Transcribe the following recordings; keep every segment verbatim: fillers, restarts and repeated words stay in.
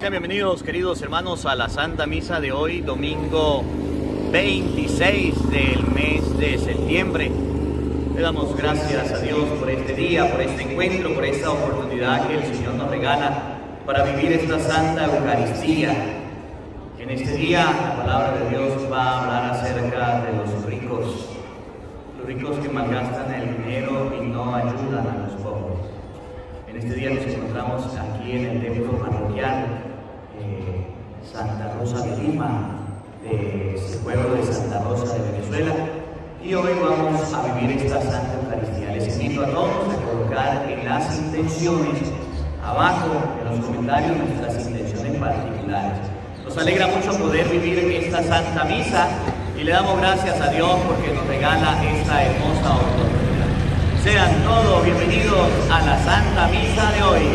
Sean bienvenidos, queridos hermanos, a la Santa Misa de hoy, domingo veintiséis del mes de septiembre. Le damos gracias a Dios por este día, por este encuentro, por esta oportunidad que el Señor nos regala para vivir esta Santa Eucaristía. En este día la palabra de Dios va a hablar acerca de los ricos, los ricos que malgastan el dinero y no ayudan a los pobres. En este día nos encontramos aquí en el templo parroquial eh, Santa Rosa de Lima, de este pueblo de Santa Rosa de Venezuela, y hoy vamos a vivir esta Santa Eucaristía. Les invito a todos a colocar en las intenciones, abajo en los comentarios, nuestras intenciones particulares. Nos alegra mucho poder vivir esta Santa Misa y le damos gracias a Dios porque nos regala esta hermosa oportunidad. Sean todos bienvenidos a la Santa Misa de hoy.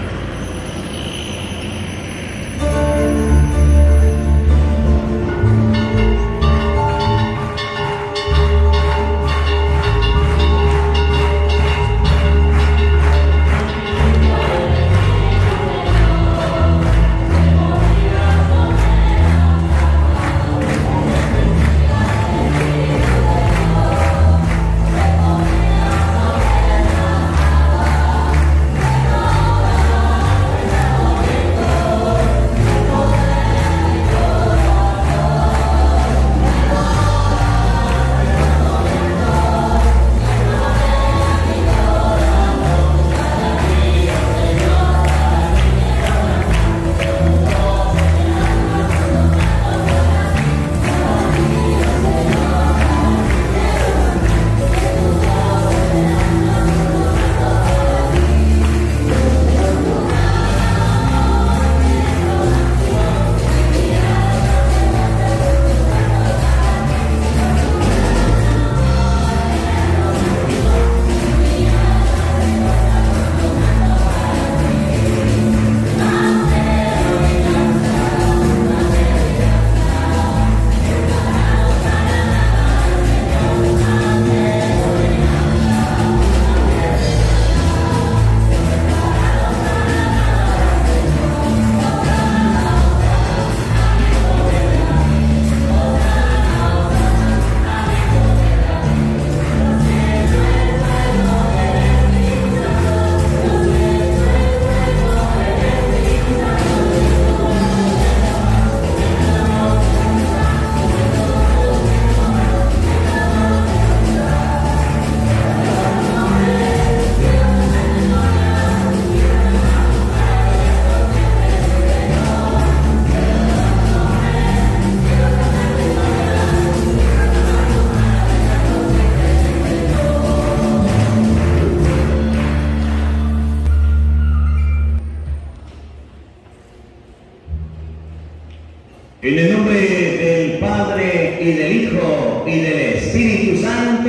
En el nombre del Padre, y del Hijo, y del Espíritu Santo.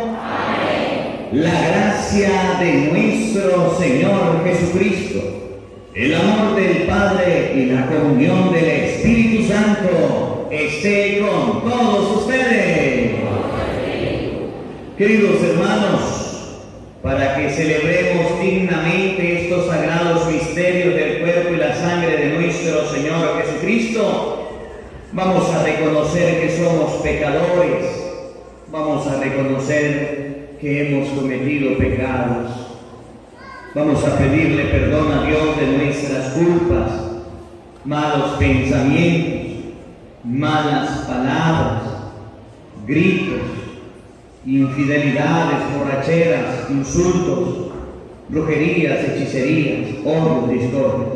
Amén. La gracia de nuestro Señor Jesucristo, el amor del Padre y la comunión del Espíritu Santo esté con todos ustedes. Amén. Queridos hermanos, para que celebremos dignamente estos sagrados misterios del cuerpo y la sangre de nuestro Señor Jesucristo, vamos a reconocer que somos pecadores, vamos a reconocer que hemos cometido pecados, vamos a pedirle perdón a Dios de nuestras culpas, malos pensamientos, malas palabras, gritos, infidelidades, borracheras, insultos, brujerías, hechicerías, odios, discordias.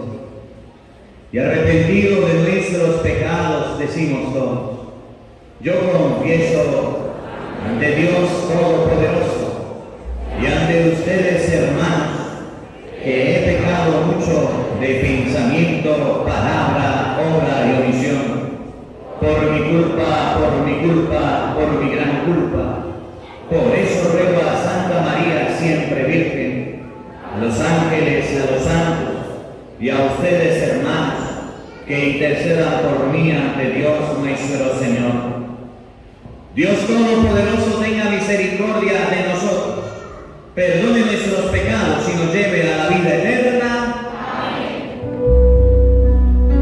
Y arrepentidos de nuestros pecados, decimos todos: yo confieso ante Dios Todopoderoso y ante ustedes, hermanos, que he pecado mucho de pensamiento, palabra, obra y omisión, por mi culpa, por mi culpa, por mi gran culpa. Por eso ruego a Santa María, siempre Virgen, a los ángeles y a los santos, y a ustedes, hermanos, que intercedan por mí ante Dios nuestro Señor. Dios Todopoderoso tenga misericordia de nosotros, perdone nuestros pecados y nos lleve a la vida eterna. Amén.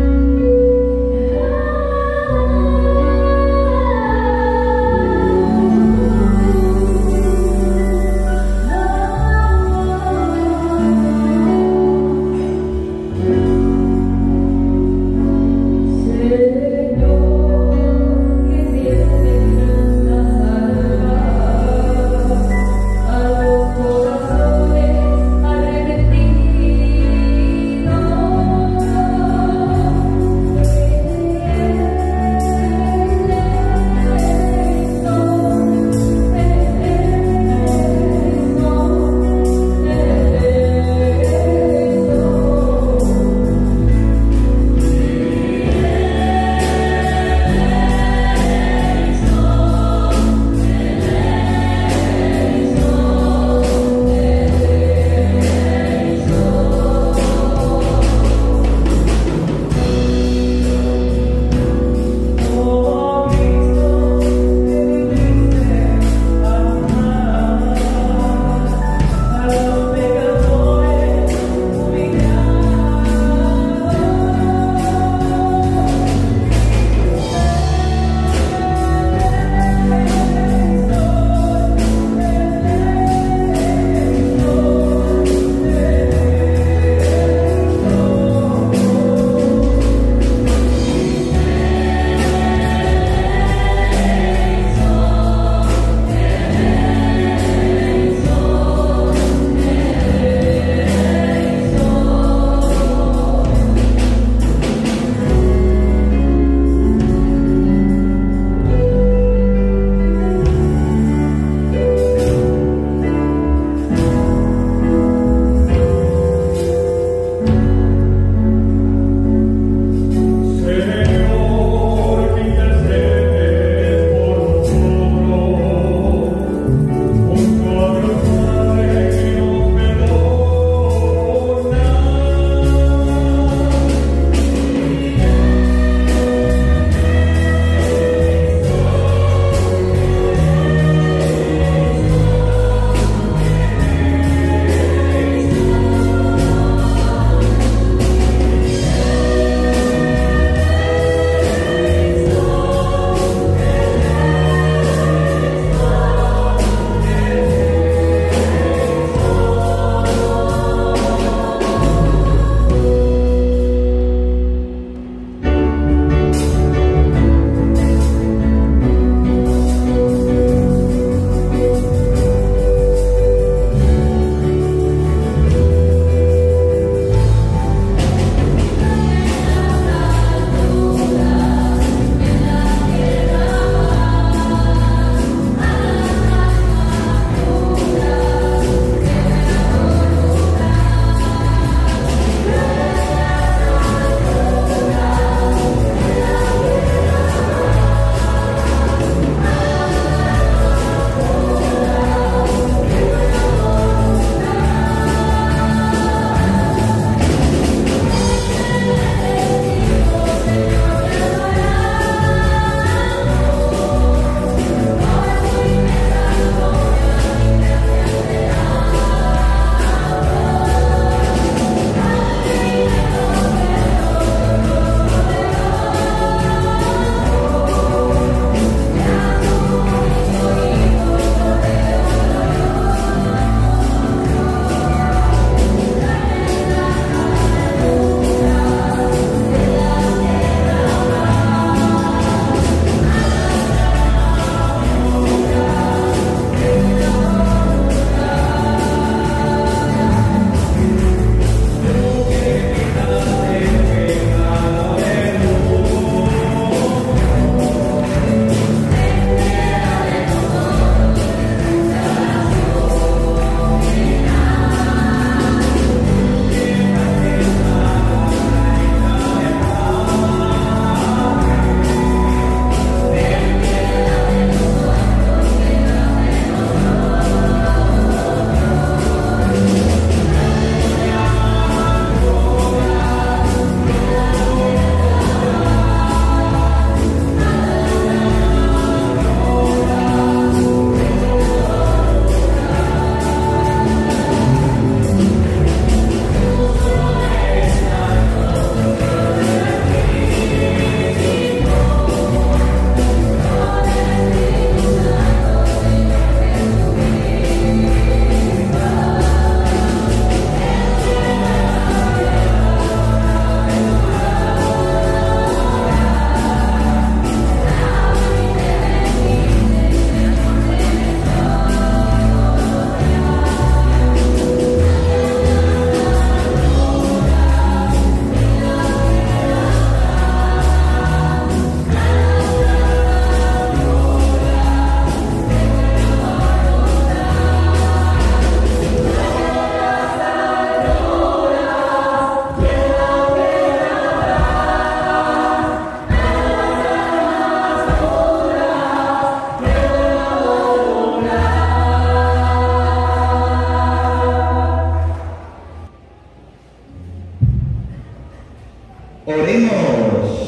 Oremos.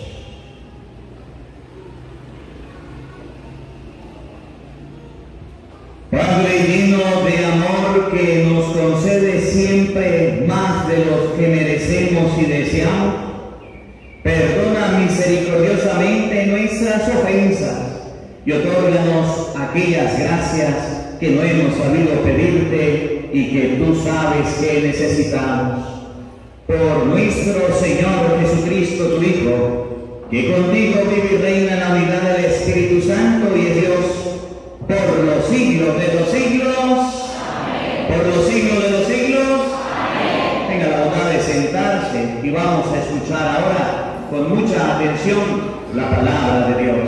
Padre lleno de amor, que nos concede siempre más de los que merecemos y deseamos, perdona misericordiosamente nuestras ofensas y otórganos aquellas gracias que no hemos sabido pedirte y que tú sabes que necesitamos. Por nuestro Señor Jesucristo, tu Hijo, que contigo vive y reina en la unidad del Espíritu Santo y es Dios por los siglos de los siglos. Amén. Por los siglos de los siglos. Amén. Tenga la bondad de sentarse y vamos a escuchar ahora con mucha atención la palabra de Dios.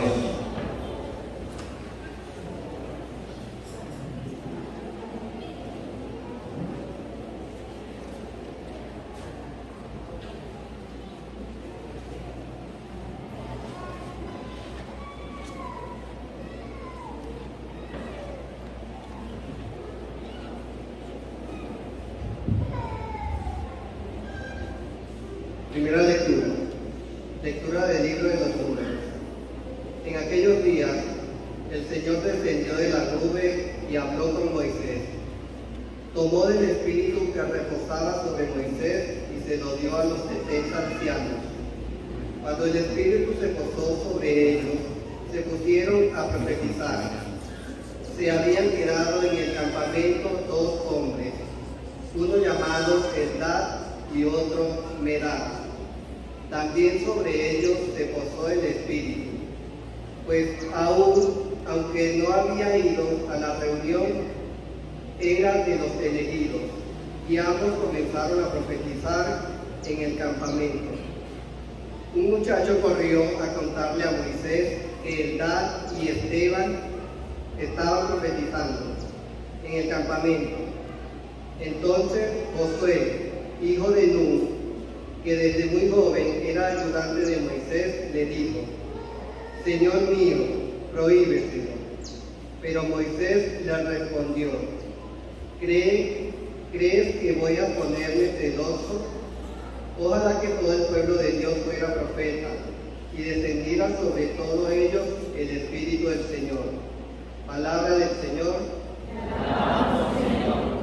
Primera lectura. Lectura del libro de los Números. En aquellos días, el Señor descendió de la nube y habló con Moisés. Tomó del espíritu que reposaba sobre Moisés y se lo dio a los setenta ancianos. Cuando el espíritu se posó sobre ellos, se pusieron a profetizar. Se habían quedado en el campamento dos hombres, uno llamado Eldad y otro Medad. También sobre ellos se posó el Espíritu, pues aún, aunque no había ido a la reunión, era de los elegidos, y ambos comenzaron a profetizar en el campamento. Un muchacho corrió a contarle a Moisés que Eldad y Esteban estaban profetizando en el campamento. Entonces Josué, hijo de Nun, que desde muy joven era ayudante de Moisés, le dijo: Señor mío, prohíbeselo. Pero Moisés le respondió: ¿Crees, ¿Crees que voy a ponerme celoso? Ojalá que todo el pueblo de Dios fuera profeta y descendiera sobre todos ellos el Espíritu del Señor. Palabra del Señor. Alabamos, Señor.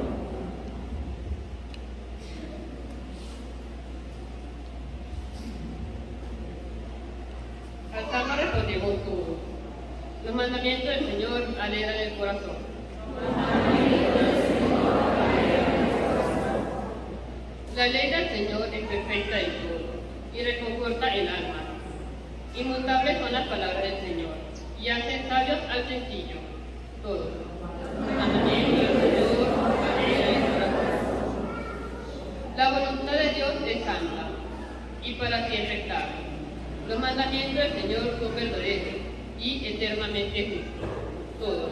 Al Salmo respondemos todos. Los mandamientos del Señor alegran el corazón. La ley del Señor es perfecta en todo y reconforta el alma. Inmutables son las palabras del Señor y hacen sabios al sencillo. Todos. Los mandamientos del Señor alegran el corazón. La voluntad de Dios es santa y para siempre estable. Los mandamientos del Señor son verdaderos y eternamente justos. Todos.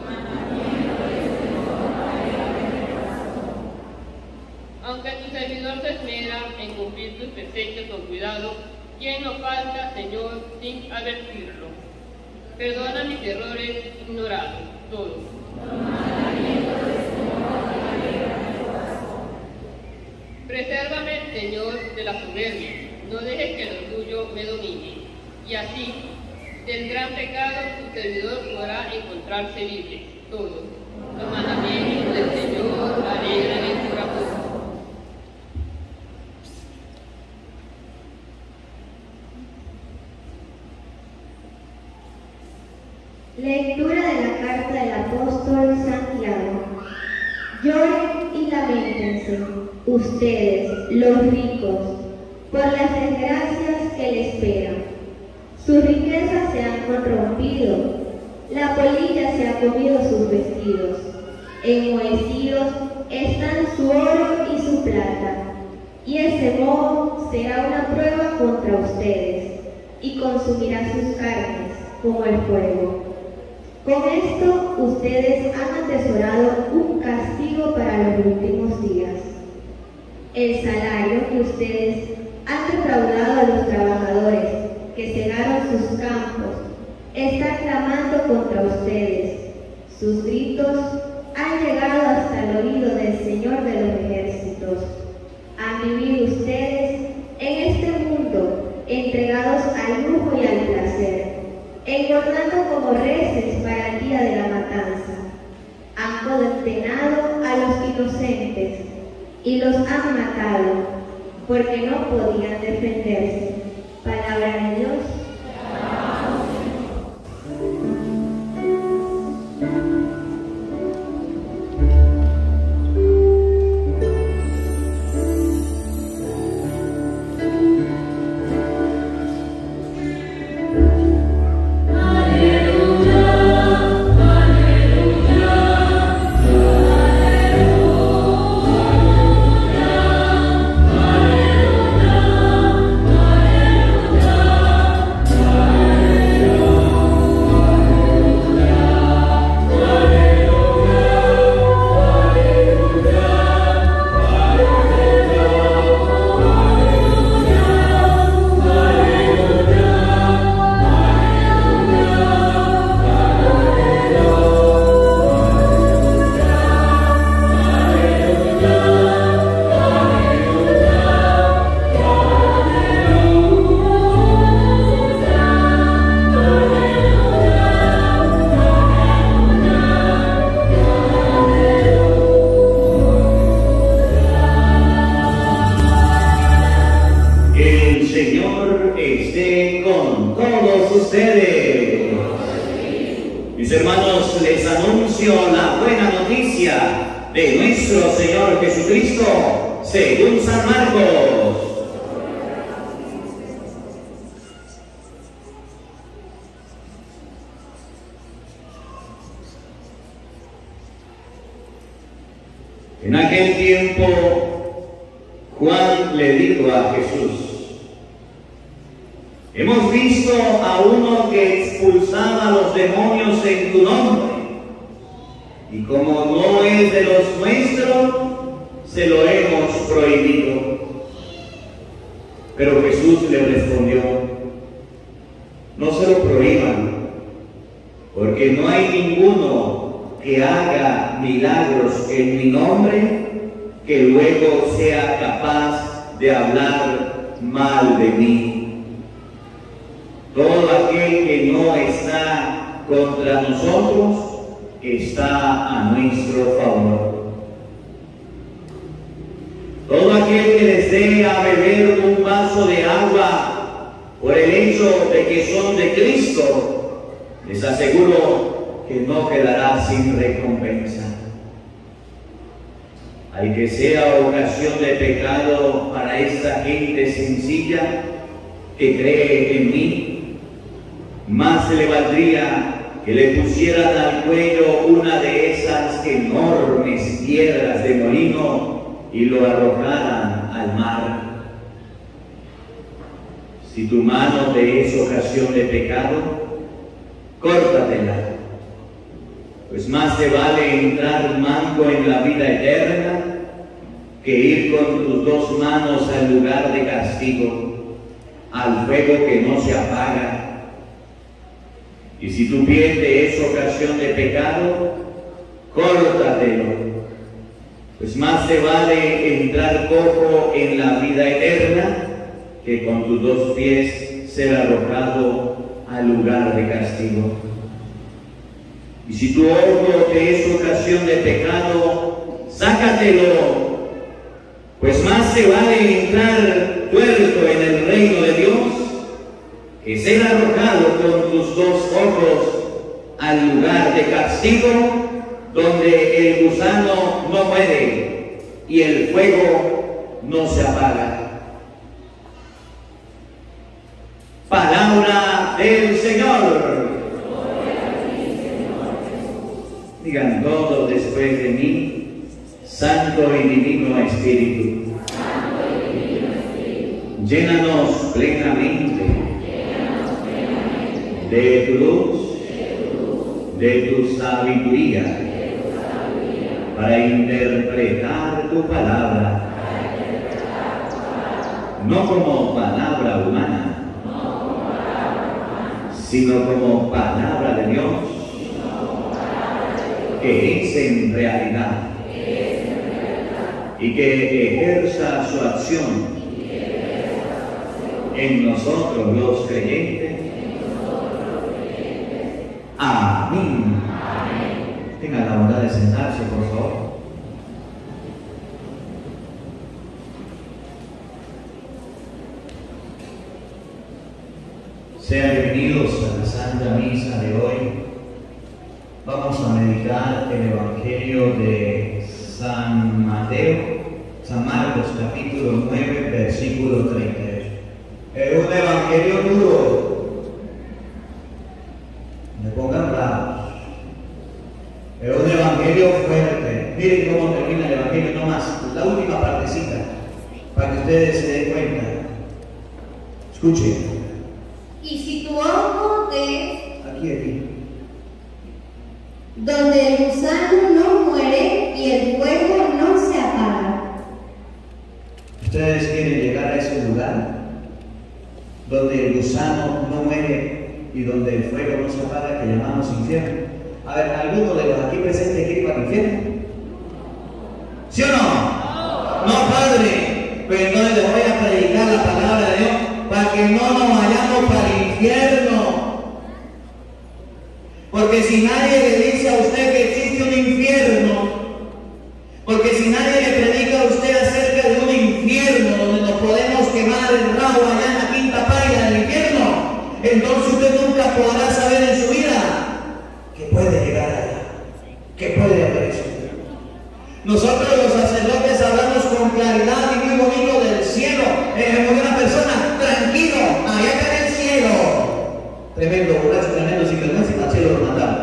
Aunque tu servidor se esmera en cumplir tus preceptos con cuidado, ¿quién no falta, Señor, sin advertirlo? Perdona mis errores ignorados, todos. Presérvame, Señor, de la soberbia, no dejes que el orgullo me domine. Y así, del gran pecado, tu servidor podrá encontrarse libre. Todos. Los mandamientos del Señor alegran el corazón. Lectura de la carta del apóstol Santiago. Lloren y lamentense, ustedes, los ricos, por las desgracias que les esperan. Sus riquezas se han corrompido, la polilla se ha comido sus vestidos, enmohecidos están su oro y su plata, y ese moho será una prueba contra ustedes, y consumirá sus carnes como el fuego. Con esto ustedes han atesorado un castigo para los últimos días. El salario que ustedes han defraudado a los trabajadores que cegaron sus campos está clamando contra ustedes. Sus gritos han llegado hasta el oído del Señor de los ejércitos. Han vivido ustedes en este mundo en al lujo y al placer, engordando como reses para el día de la matanza. Han condenado a los inocentes y los han matado, porque no podían defenderse. Palabra de Dios. Mis hermanos, les anuncio la buena noticia de nuestro Señor Jesucristo según San Marcos. En aquel tiempo, Juan le dijo a Jesús: hemos visto a uno que expulsaba a los demonios en tu nombre, y como no es de los nuestros, se lo hemos prohibido. Pero Jesús le respondió: no se lo prohíban, porque no hay ninguno que haga milagros en mi nombre que luego sea capaz de hablar mal de mí. Todo aquel que no está contra nosotros está a nuestro favor. Todo aquel que les dé a beber un vaso de agua por el hecho de que son de Cristo, les aseguro que no quedará sin recompensa. Al que sea ocasión de pecado para esta gente sencilla que cree en mí, más se le valdría que le pusieran al cuello una de esas enormes piedras de molino y lo arrojaran al mar. Si tu mano te es ocasión de pecado, córtatela, pues más te vale entrar manco en la vida eterna que ir con tus dos manos al lugar de castigo, al fuego que no se apaga. Y si tu pie te es ocasión de pecado, córtatelo, pues más te vale entrar cojo en la vida eterna que con tus dos pies ser arrojado al lugar de castigo. Y si tu ojo te es ocasión de pecado, sácatelo, pues más te vale entrar tuerto en el reino de Dios que ser arrojado con tus dos ojos al lugar de castigo, donde el gusano no muere y el fuego no se apaga. Palabra del Señor. Digan todos después de mí: Santo y Divino Espíritu, llénanos plenamente de tu luz, de tu sabiduría, para interpretar tu palabra, no como palabra humana, sino como palabra de Dios, que es en realidad, y que ejerza su acción en nosotros los creyentes. Amén. Tengan la bondad de sentarse, por favor. Sean bienvenidos a la Santa Misa de hoy. Vamos a meditar el Evangelio de San Mateo, San Marcos, capítulo nueve, versículo treinta y ocho. Es un Evangelio duro. Me pongan bravos. Es un Evangelio fuerte. Miren cómo termina el Evangelio, no más. La última partecita, para que ustedes se den cuenta. Escuchen. Y si tu ojo es Aquí, aquí. donde el gusano no muere y el fuego no se apaga. ¿Ustedes quieren llegar a ese lugar donde el gusano no muere y donde el fuego no se apaga, que llamamos infierno? A ver, ¿alguno de los aquí presentes quiere ir para el infierno? ¿Sí o no? No, Padre. Pero entonces les voy a predicar la palabra de Dios para que no nos vayamos para el infierno. Porque si nadie le dice a usted que existe un infierno, porque si nadie le predica a usted acerca de un infierno donde nos podemos quemar el rabo allá en la quinta página del infierno, entonces usted nunca podrá saber en su vida que puede llegar allá, que puede haber eso. Nosotros los sacerdotes hablamos con claridad y muy bonito del cielo. Eh, como una persona, tranquilo, allá está en el cielo. Tremendo borracho, tremendo sinvergüenza, y al cielo lo mandaron.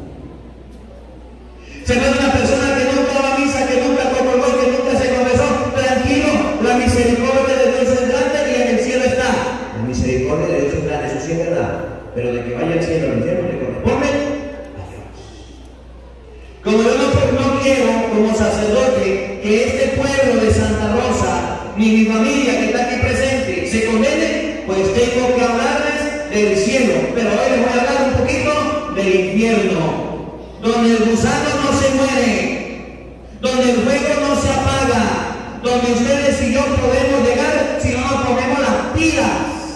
Se ve una persona que nunca va a misa, que nunca comulgó, que nunca se confesó. Tranquilo, la misericordia de Dios es grande y en el cielo está. La misericordia de Dios es grande, eso sí es verdad. Pero de que vaya al cielo, al infierno, le corresponde a Dios. Como yo no, no quiero, como sacerdote, que este pueblo de Santa Rosa, ni mi familia que está aquí presente, se condene, pues tengo que hablarles del cielo. Pero hoy les voy a hablar un poquito del infierno, donde el gusano no se muere, donde el fuego no se apaga, donde ustedes y yo podemos llegar si no nos ponemos las pilas.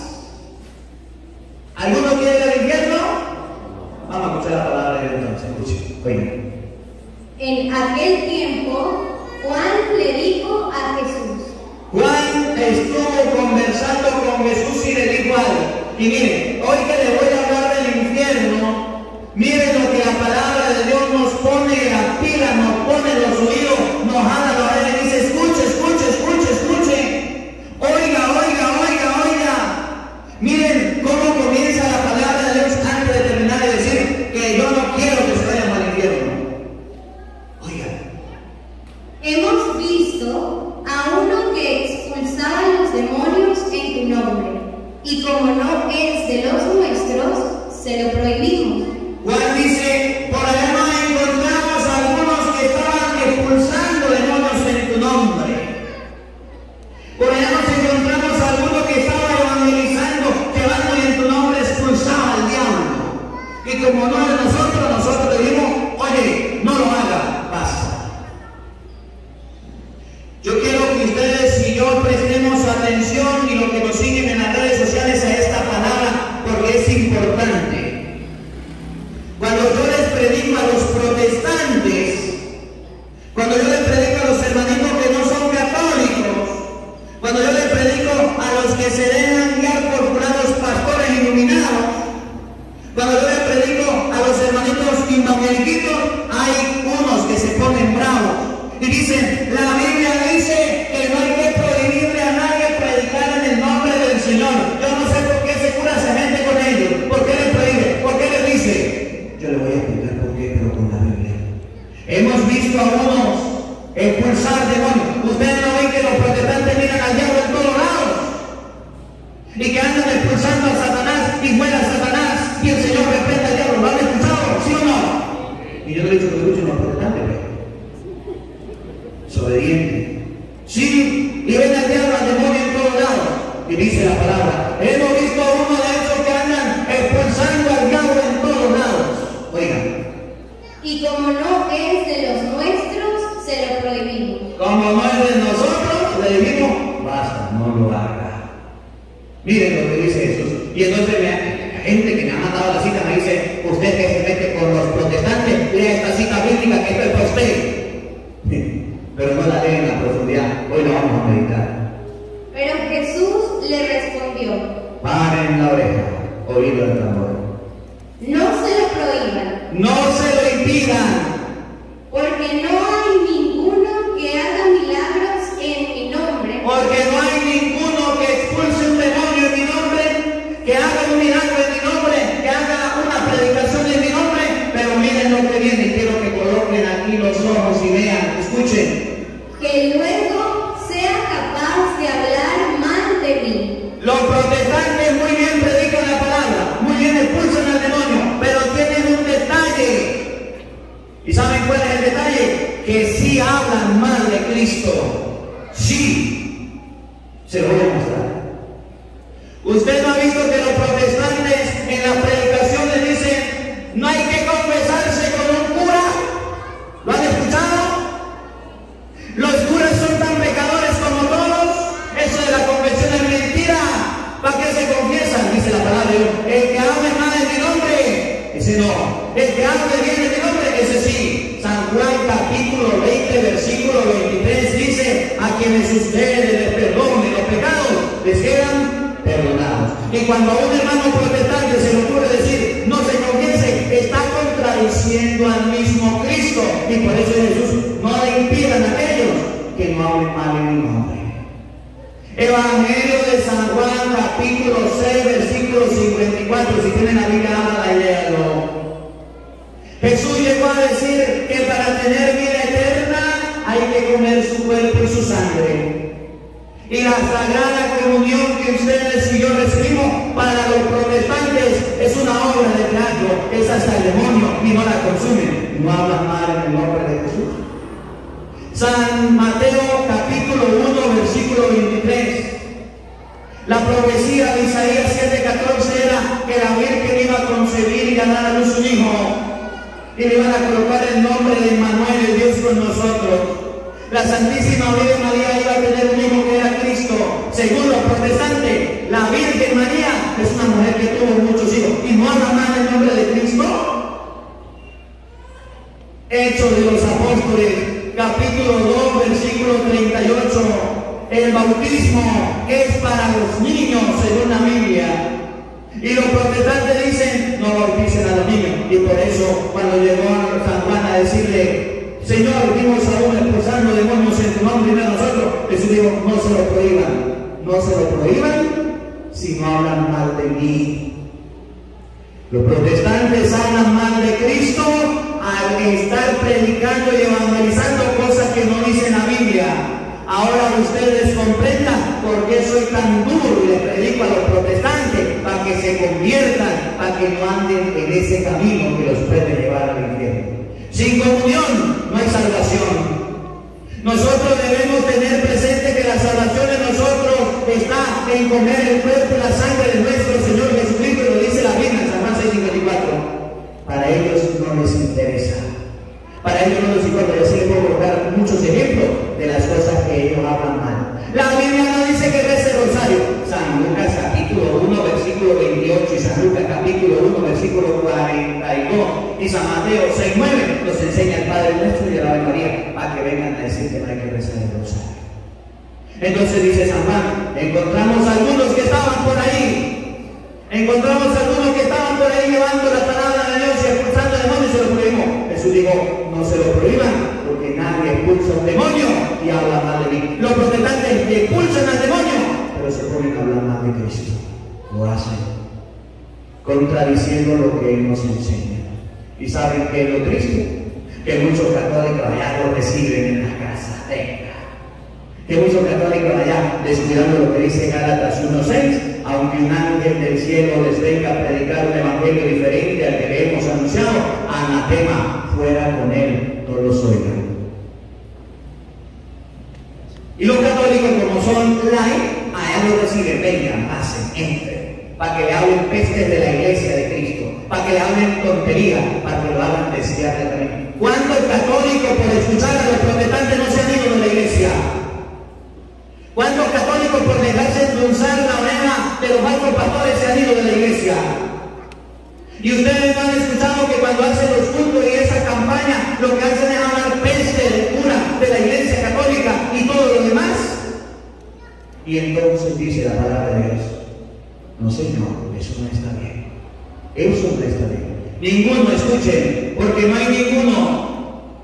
¿Alguno quiere ir al infierno? Vamos a escuchar la palabra de Dios entonces. Escuchen, oigan. En aquel tiempo, Juan le dijo a Jesús. Juan estuvo conversando con Jesús y le dijo algo. Y miren, hoy que le voy a hablar del infierno, miren lo que la palabra de Dios nos pone la pila, nos pone los oídos, nos jala los oídos y dice, escuche, escuche, escuche, escuche. Oiga, oiga, oiga, oiga. Miren cómo comienza la palabra de Dios antes de terminar de decir que yo no quiero que se vayan al infierno. Hemos visto a uno que expulsaba los demonios en tu nombre, y como no es de los nuestros, se lo prohibimos. Juan dice, por allá nos encontramos a algunos que estaban expulsando demonios en tu nombre. Por allá nos encontramos a algunos que estaban evangelizando, llevando y en tu nombre expulsaba al diablo. Y como no es de nosotros, nosotros le dimos, oye, no lo haga, basta. Yo quiero que ustedes y yo prestemos atención y los que nos siguen en las redes sociales a esta palabra porque es importante. Cuando yo les predico a los protestantes, cuando yo les predico a los hermanitos que no son católicos, cuando yo les predico a los que se dejan guiar por jurados pastores iluminados, cuando yo les predico a los hermanitos evangeliquitos, hay unos que se ponen bravos. Y dicen, la Biblia dice que no hay que prohibirle a nadie predicar en el nombre del Señor. Yo no sé por qué se cura esa gente con ellos. ¿Por qué les prohíbe? mandado la cita, me dice, usted que se mete con los protestantes, lea esta cita bíblica que esto es para usted. Pero no la lee en la profundidad. Hoy lo vamos a meditar. Pero Jesús le respondió: paren la oreja, oído el tambor. No se lo prohíban. No se lo impidan. Porque no hay ninguno que haga milagros en mi nombre. Porque no hay ninguno que expulse un demonio en mi nombre, que haga un milagro en mi nombre, que haga una predicación en mi nombre. Pero miren lo que viene, quiero que coloquen aquí los ojos y vean, escuchen. Que luego sea capaz de hablar mal de mí. Los protestantes muy bien predican la palabra, muy bien expulsan al demonio, pero tienen un detalle. ¿Y saben cuál es el detalle? Que sí hablan mal de Cristo. Sí. Se lo voy a mostrar. ¿Usted no ha visto que los protestantes en la predicación les dicen no hay que confesarse con un cura? ¿Lo han escuchado? Los curas son tan pecadores como todos. Eso de la confesión es mentira. ¿Para qué se confiesan? Dice la palabra de Dios. El que hable mal en mi nombre, ese no. El que hable bien en mi nombre, ese sí. San Juan capítulo veinte, versículo veintitrés dice: a quienes ustedes les perdonen los pecados, les quedan perdonados. Y cuando a un hermano protestante se le ocurre decir no se confiese, está contradiciendo al mismo Cristo. Y por eso Jesús: no le impidan a aquellos que no hablen mal en mi nombre. Evangelio de San Juan capítulo seis, versículo cincuenta y cuatro. Si tienen la Biblia, háblala y léalo. Jesús llegó a decir que para tener vida eterna hay que comer su cuerpo y su sangre. Y la sagrada comunión que ustedes y yo recibimos para los protestantes es una obra de teatro, es hasta el demonio y no la consumen. No hablan mal en el nombre de Jesús. San Mateo capítulo uno, versículo veintitrés. La profecía de Isaías siete, catorce era que la Virgen iba a concebir y a dar a luz un hijo. Y le iban a colocar el nombre de Emmanuel, el Dios con nosotros. La Santísima Virgen María iba a tener un hijo que era Cristo. Según los protestantes, la Virgen María es una mujer que tuvo muchos hijos. ¿Y no habla mal el nombre de Cristo? Hechos de los Apóstoles, capítulo dos, versículo treinta y ocho. El bautismo es para los niños, según la Biblia. Y los protestantes dicen, no bauticen a los niños. Y por eso, cuando llegó a San Juan a decirle, Señor, vimos a uno expulsando demonios en tu nombre y no a nosotros, Jesús dijo, no se lo prohíban. No se lo prohíban si no hablan mal de mí. Los protestantes hablan mal de Cristo al estar predicando y evangelizando cosas que no dice la Biblia. Ahora ustedes comprendan por qué soy tan duro y les predico a los protestantes, para que se conviertan, para que no anden en ese camino que los puede llevar al infierno. Sin comunión no hay salvación. Nosotros debemos tener presente que la salvación de nosotros está en comer el cuerpo y la sangre de nuestro Señor Jesucristo, lo dice la Biblia en San Juan seis, cincuenta y cuatro. Para ellos no les interesa. Para ellos no les importa. Yo sí les puedo colocar muchos ejemplos de las cosas que ellos hablan mal. La Biblia no dice que rece el rosario. San Lucas capítulo uno, versículo veintiocho, y San Lucas capítulo uno, versículo cuarenta y dos, y San Mateo seis, nueve nos enseña el Padre Nuestro y el Ave María, para que vengan a decir que no hay que rezar el rosario. Entonces dice San Juan, encontramos algunos que estaban por ahí, encontramos algunos que estaban por ahí llevando la palabra de Dios y expulsando demonios y se lo prohibimos. Jesús dijo, no se lo prohíban, porque nadie expulsa un demonio y habla mal de mí. Los protestantes expulsan al demonio, pero se ponen a hablar mal de Cristo. Lo hacen, contradiciendo lo que Él nos enseña. Y saben que es lo triste, que muchos católicos allá lo reciben en las casas. Venga. Que muchos católicos allá, descuidando lo que dice Gálatas uno seis, aunque un ángel del cielo les venga a predicar un evangelio diferente al que le hemos anunciado, anatema, fuera con él, no los oigan. Y los católicos, como son light, allá lo reciben, vengan, pasen, entren, para que le hablen pestes de la iglesia de Cristo, para que le hablen tontería, para que lo hagan desviar del camino. ¿Cuántos católicos por escuchar a los protestantes no se han ido de la iglesia? ¿Cuántos católicos por dejarse endulzar la oreja de los falsos pastores se han ido de la iglesia? Y ustedes no han escuchado que cuando hacen los cultos y esa campaña, lo que hacen es hablar peste de cura de la Iglesia Católica y todo lo demás. Y entonces dice la palabra de Dios: no, Señor, eso no está bien. Eso no está bien. Ninguno, escuchen, porque no hay ninguno.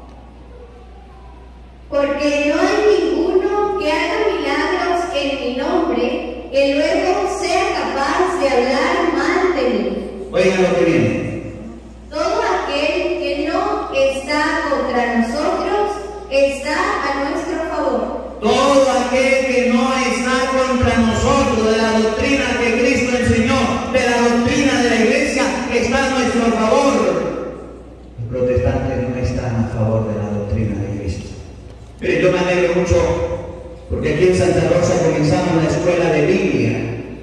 Porque no hay ninguno que haga milagros en mi nombre, que luego sea capaz de hablar mal de mí. Oigan lo que viene. Todo aquel que no está contra nosotros está a nuestro favor. Todo aquel que no está contra nosotros, de la doctrina que Cristo enseñó, de la doctrina de la Iglesia, está a nuestro favor. Los protestantes no están a favor de la doctrina de Cristo. Pero yo me alegro mucho porque aquí en Santa Rosa comenzamos la escuela de Biblia.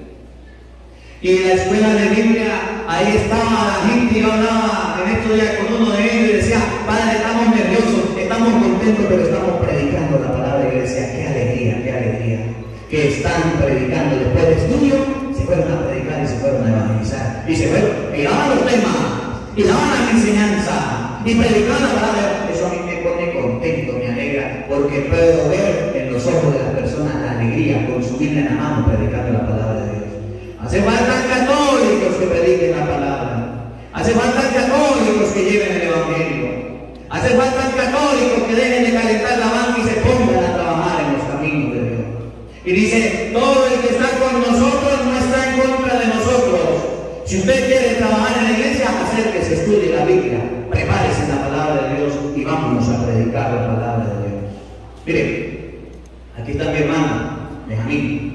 Y en la escuela de Biblia, ahí estaba la gente, yo hablaba en estos días con uno de ellos y decía: Padre, estamos nerviosos, estamos contentos, pero estamos predicando la palabra de Iglesia. ¡Qué alegría, qué alegría! Que están predicando. Después de estudio, se fueron a predicar y se fueron a evangelizar. Y se fueron, y daban los temas, y daban la enseñanza, y predicaban la palabra. Eso a mí me pone contento, me alegra, porque puedo ver en los ojos de las personas la alegría con su Biblia en la mano predicando la palabra de Dios. Hace falta católicos que prediquen la palabra. Hace falta católicos que lleven el evangelio. Hace falta católicos que dejen de calentar la banca y se pongan a trabajar en los caminos de Dios. Y dice: todo el que está con nosotros no está en contra de nosotros. Si usted quiere trabajar en la iglesia, acérquese, estudie la Biblia, prepárese la palabra de Dios y vámonos a predicar la palabra de Dios. Mire, aquí está mi hermano, Benjamín.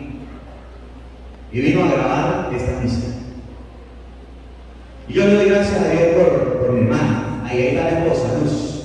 Y vino a grabar esta misa. Y yo le doy gracias a Dios por, por mi hermana. Ahí está la esposa, Luz.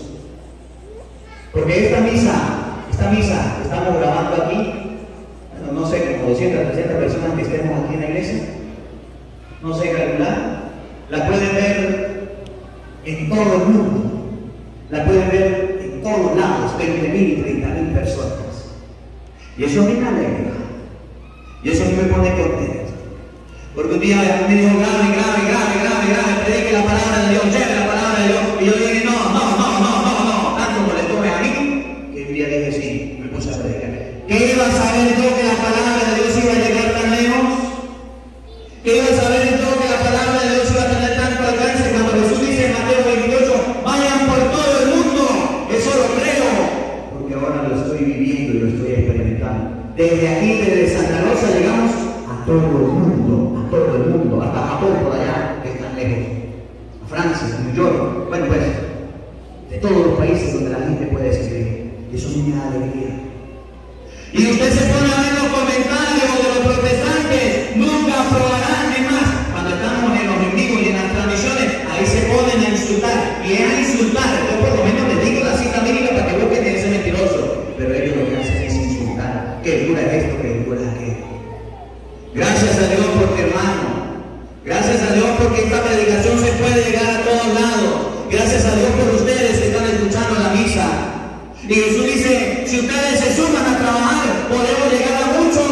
Porque esta misa, esta misa que estamos grabando aquí, bueno, no sé, como doscientas, trescientas personas que estemos aquí en la iglesia, no sé calcular, la pueden ver en todo el mundo. La pueden ver en todos lados, veinte mil y treinta mil personas. Y eso a mí me alegra. Y eso a mí me pone contento. Porque un día me dijo: grave, grave, grave, grave, grave, predique la palabra de Dios, lleve la palabra de Dios. Y yo dije: no, no, no, no, no, no. Tanto como le tome a mí, que un día dije: sí, me puse a predicar. ¿Qué iba a saber yo que la palabra de Dios iba a llegar tan lejos? ¿Qué iba a saber yo que la palabra de Dios iba a tener tanto alcance? Cuando Jesús dice en Mateo veintiocho: vayan por todo el mundo. Eso lo creo, porque ahora lo estoy viviendo y lo estoy experimentando. Desde aquí, desde Santa Rosa, llegamos a todo el mundo, a todo el mundo, hasta Japón por allá, que están lejos, a Francia, a New York, bueno pues, de todos los países donde la gente puede escribir. Eso me da alegría. Y usted se pone a ver los comentarios de los protestantes, nunca aprobarán. Es más, cuando estamos en los en vivo y en las transmisiones, ahí se ponen a insultar, y es a insultar. Yo por lo menos les digo la cita bíblica para que busquen ese mentiroso, pero ellos lo que hacen es insultar. Qué dura es esto, qué dura es aquello. Gracias a Dios por mi hermano. Gracias a Dios porque esta predicación se puede llegar a todos lados. Gracias a Dios por ustedes que están escuchando la misa. Y Jesús dice: si ustedes se suman a trabajar, podemos llegar a muchos.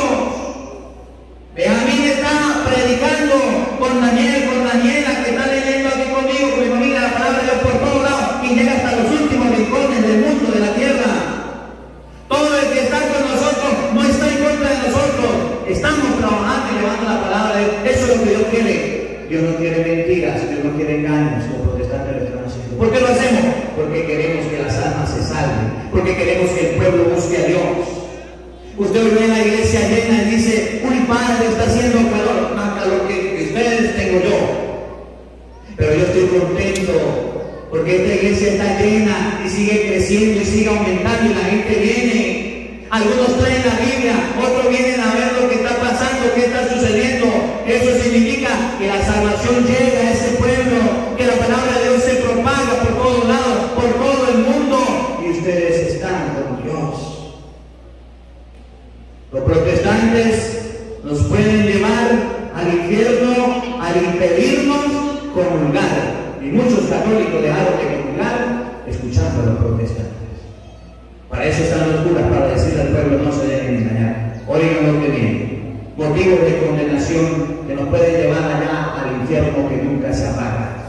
Benjamín está predicando con Daniel, con Daniela, que está leyendo aquí conmigo, con mi familia, la palabra de Dios por todos lados, y llega hasta los últimos rincones del mundo, de la tierra. Todo el que está con nosotros no está en contra de nosotros. Estamos trabajando y llevando la palabra de Dios. Eso es lo que Dios quiere. Dios no quiere mentiras, Dios no quiere engaños, como protestantes lo están haciendo. ¿Por qué lo hacemos? Porque queremos que las almas se salven, porque queremos que el pueblo busque a Dios. Usted hoy ve la iglesia llena y dice: uy, padre, está haciendo calor. Más calor que ustedes tengo yo. Pero yo estoy contento porque esta iglesia está llena y sigue creciendo y sigue aumentando y la gente viene. Algunos traen la Biblia, otros vienen a ver lo que está pasando, qué está sucediendo. Eso significa que la salvación llega a ese pueblo, que la palabra de Dios se propaga por todos lados, por todo el mundo, y ustedes están con Dios. Los protestantes nos pueden llevar al infierno al impedirnos comulgar, y muchos católicos dejaron de comulgar escuchando a los protestantes. Para eso están los curas, para decirle al pueblo: no se dejen engañar. Oigan lo que viene. Motivos de condenación que nos pueden llevar allá al infierno que nunca se apaga.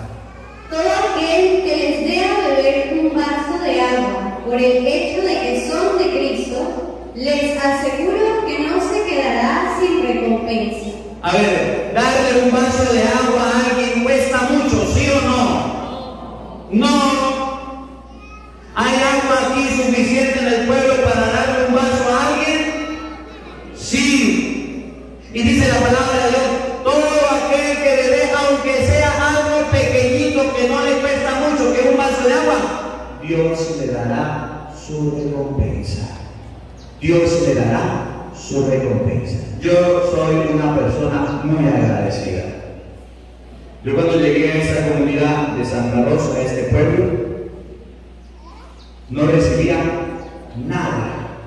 por el hecho de que son de Cristo, les aseguro que no se quedará sin recompensa. A ver, darle un vaso de agua a alguien cuesta mucho, ¿sí o no? No. ¿Hay agua aquí suficiente en el pueblo para darle un vaso a alguien? Sí. Y dice la palabra de Dios, todo aquel que le deja, aunque sea algo pequeñito que no le cuesta mucho, que es un vaso de agua, Dios le dará su recompensa. Dios le dará su recompensa. Yo soy una persona muy agradecida. Yo cuando llegué a esta comunidad de Santa Rosa, a este pueblo, no recibía nada.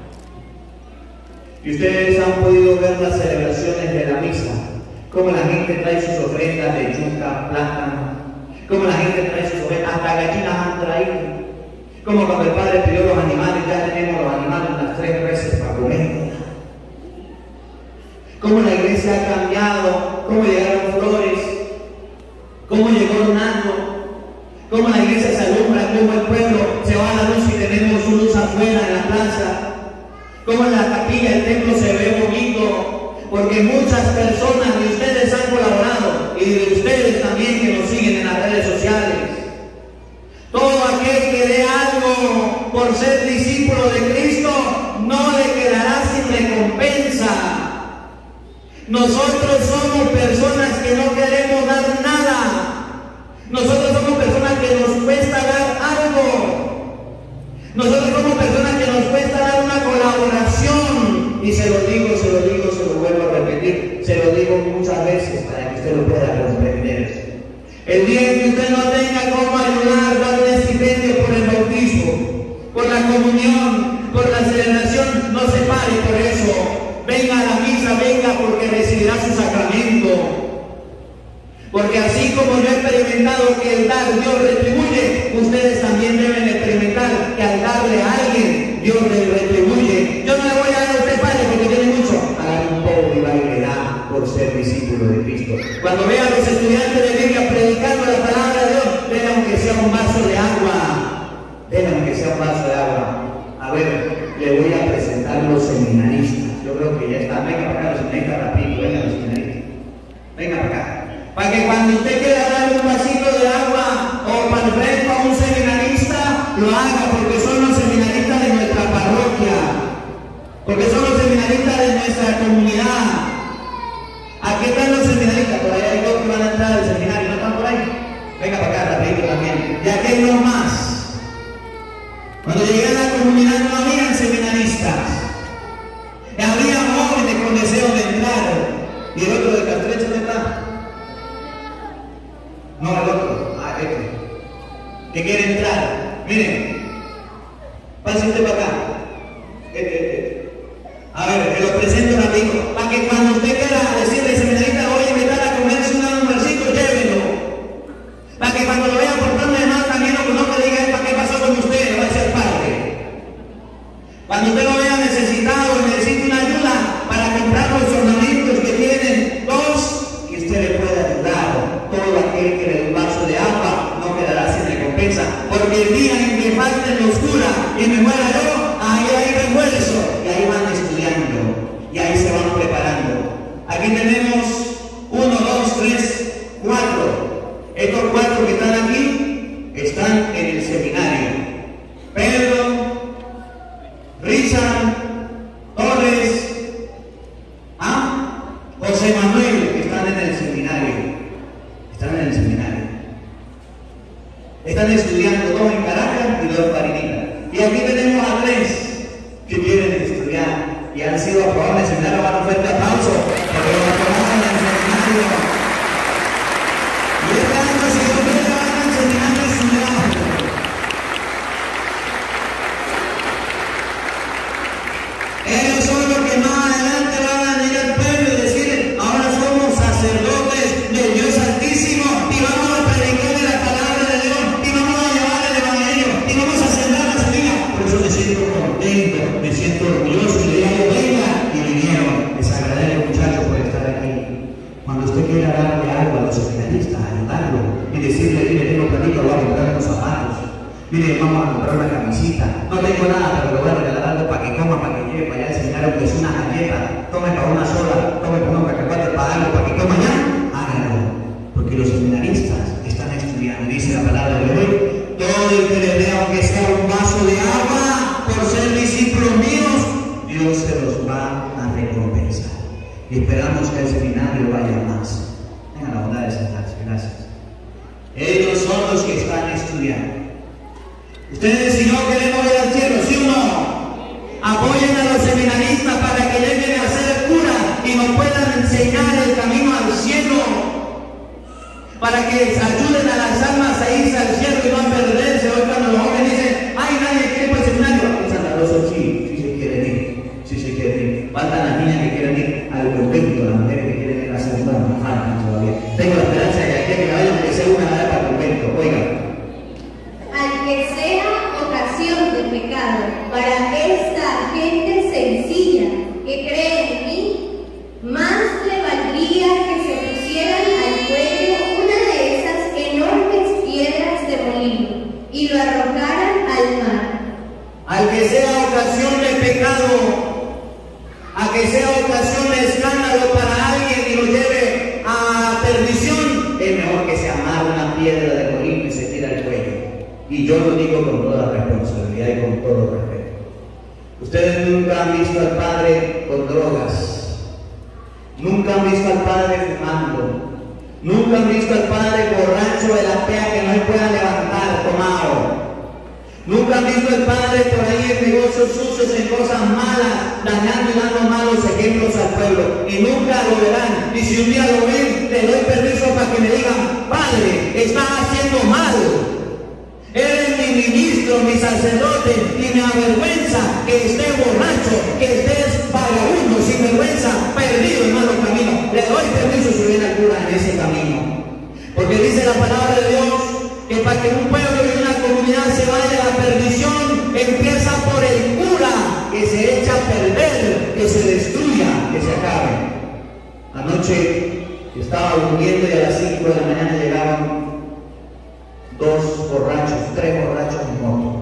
Y ustedes han podido ver las celebraciones de la misa, cómo la gente trae sus ofrendas de yuca, plátano, cómo la gente trae sus ofrendas, hasta gallinas han traído, como cuando el Padre pidió los animales, ya tenemos los animales las tres veces para comer. Cómo la iglesia ha cambiado, cómo llegaron flores, cómo llegó Hernando, cómo la iglesia se alumbra, cómo el pueblo se va a la luz y tenemos luz afuera en la plaza, cómo en la capilla el templo se ve bonito, porque muchas personas de ustedes han colaborado y de ustedes también que nos siguen en las redes sociales. Todo aquel que dé algo por ser discípulo de Cristo no le quedará sin recompensa. Nosotros somos personas que no queremos dar nada. Nosotros somos personas que nos cuesta dar algo. Nosotros somos personas que nos cuesta dar una colaboración. Y se lo digo, se lo digo, se lo vuelvo a repetir. Se lo digo muchas veces para que usted lo pueda comprender. El día en que usted no tenga cómo ayudar, dar un estipendio por el bautismo, por la comunión, por la celebración, no se pare por eso. Venga a la misa, venga porque recibirá su sacramento. Porque así como yo he experimentado que el dar Dios retribuye, ustedes también deben experimentar que al darle a alguien, Dios le retribuye. Yo no le voy a dar a usted, Padre, porque tiene mucho. Haga un poco y valga por ser discípulo de Cristo. Cuando vea a los estudiantes de Biblia predicando la palabra de Dios, denle aunque sea un vaso de agua. Denle aunque sea un vaso de agua. A ver, le voy a presentar los seminaristas. Yo creo que ya está. Venga para acá los seminaristas rápido, venga los seminaristas. Venga para acá. Para que cuando usted quiera darle un vasito de agua o para el frente a un seminarista, lo haga porque son los seminaristas de nuestra parroquia. Porque son los seminaristas de nuestra comunidad. Aquí están los seminaristas, por ahí hay dos que van a entrar al seminario, ¿no están por ahí? Venga para acá rapidito también. Y aquí hay unos más. Cuando llegué a la comunidad no habían seminaristas. Había jóvenes con deseo de entrar. ¿Y el otro de Castrecho dónde está? No, el otro. Ah, este. Que quiere entrar. Miren. Pase usted para acá. Este, este. A ver, que lo presento rápido. Para que cuando usted quiera decirle al seminarista, oye, invitar a comerse un almuercito, llévenlo. Para que cuando lo vea portando de mal también lo conozca, diga, ¿para qué pasó con usted? Le va a ser padre. Cuando usted lo vea necesitado y necesita una ayuda para comprar los ornamentos que tienen dos, y usted le puede ayudar. Todo aquel que le dé un vaso de agua no quedará sin recompensa. Porque el día en que falte en la oscura y me muera yo, ahí hay refuerzo. Y ahí van estudiando. Y ahí se van preparando. Aquí tenemos uno, dos, tres, cuatro. Estos cuatro que están aquí están en el seminario. Pedro, Richard, Torres, ¿ah? José Manuel, que están en el seminario. Están en el seminario. Están estudiando dos en Caracas y dos en Parinita. Y aquí tenemos a tres que quieren estudiar y han sido aprobados en el seminario. Van a fuerte aplauso porque los aprobaron en el seminario. Y este año, si Dios quiere, van al seminario estudiando. Ellos son los que más adelante van a venir al pueblo y decir, ahora somos sacerdotes del Dios Altísimo y vamos a predicar de la palabra de Dios y vamos a llevar el evangelio y vamos a sembrar la semilla. Por eso me siento contento, me siento orgulloso y le digo, venga, y vinieron. Les agradezco, muchachos, por estar aquí. Cuando usted quiera darle algo a los seminaristas, ayudarlo y decirle, mire, tengo platito, voy a comprar unos zapatos. Mire, vamos a comprar una camisita. No tengo nada, pero le voy a regalar algo para que coma, para que lleve para allá al seminario, que es una galleta. Tome para una sola, tome para un cacahuate, para algo, para que coma allá. Háganlo. Porque los seminaristas están estudiando. Dice la palabra de hoy: todo el que le dé, aunque sea un vaso de agua, por ser discípulos míos, Dios se los va a recompensar. Y esperamos que el seminario vaya más. Tengan la bondad de sentarse. Gracias. Ellos son los que están estudiando. Ustedes, si no queremos ir al cielo, ¿sí o no? Apoyen a los seminaristas para que lleguen a ser cura y nos puedan enseñar el camino al cielo, para que ayuden a las almas a irse al cielo y no a perderse. Hoy cuando los jóvenes dicen: ay, nadie quiere ir al seminario, en Santa Rosa sí, sí se quieren ir, sí se quieren ir. Faltan las niñas que quieren ir al convento, las mujeres que quieren ir a la segunda, no faltan todavía. Tengo la esperanza de que aquí que vayan, que sea una vez para el convento. Oigan. Al que sea ocasión de pecado para esta gente sencilla que cree en mí, más le valdría que se pusieran al cuello una de esas enormes piedras de molino y lo arrojaran al mar. Al que sea ocasión de pecado, a que sea ocasión de escándalo para alguien y lo lleve a perdición, es mejor que se amarre una piedra de molino y se tire al cuello. Y yo lo digo con toda responsabilidad y con todo respeto. Ustedes nunca han visto al Padre con drogas, nunca han visto al Padre fumando, nunca han visto al Padre borracho de la pea que no se pueda levantar, tomado. Nunca han visto al Padre por ahí en negocios sucios, en cosas malas, dañando y dando malos ejemplos al pueblo. Y nunca lo verán. Y si un día lo ven, le doy permiso para que me digan: Padre, estás haciendo mal. Eres mi ministro, mi sacerdote, y me avergüenza que estés borracho, que estés vagabundo, sin vergüenza, perdido en malos caminos. Le doy permiso si viene al cura en ese camino. Porque dice la palabra de Dios que para que un pueblo y una comunidad se vaya a la perdición, empieza por el cura, que se echa a perder, que se destruya, que se acabe. Anoche estaba durmiendo y a las cinco de la mañana llegaban dos borrachos, tres borrachos en moto.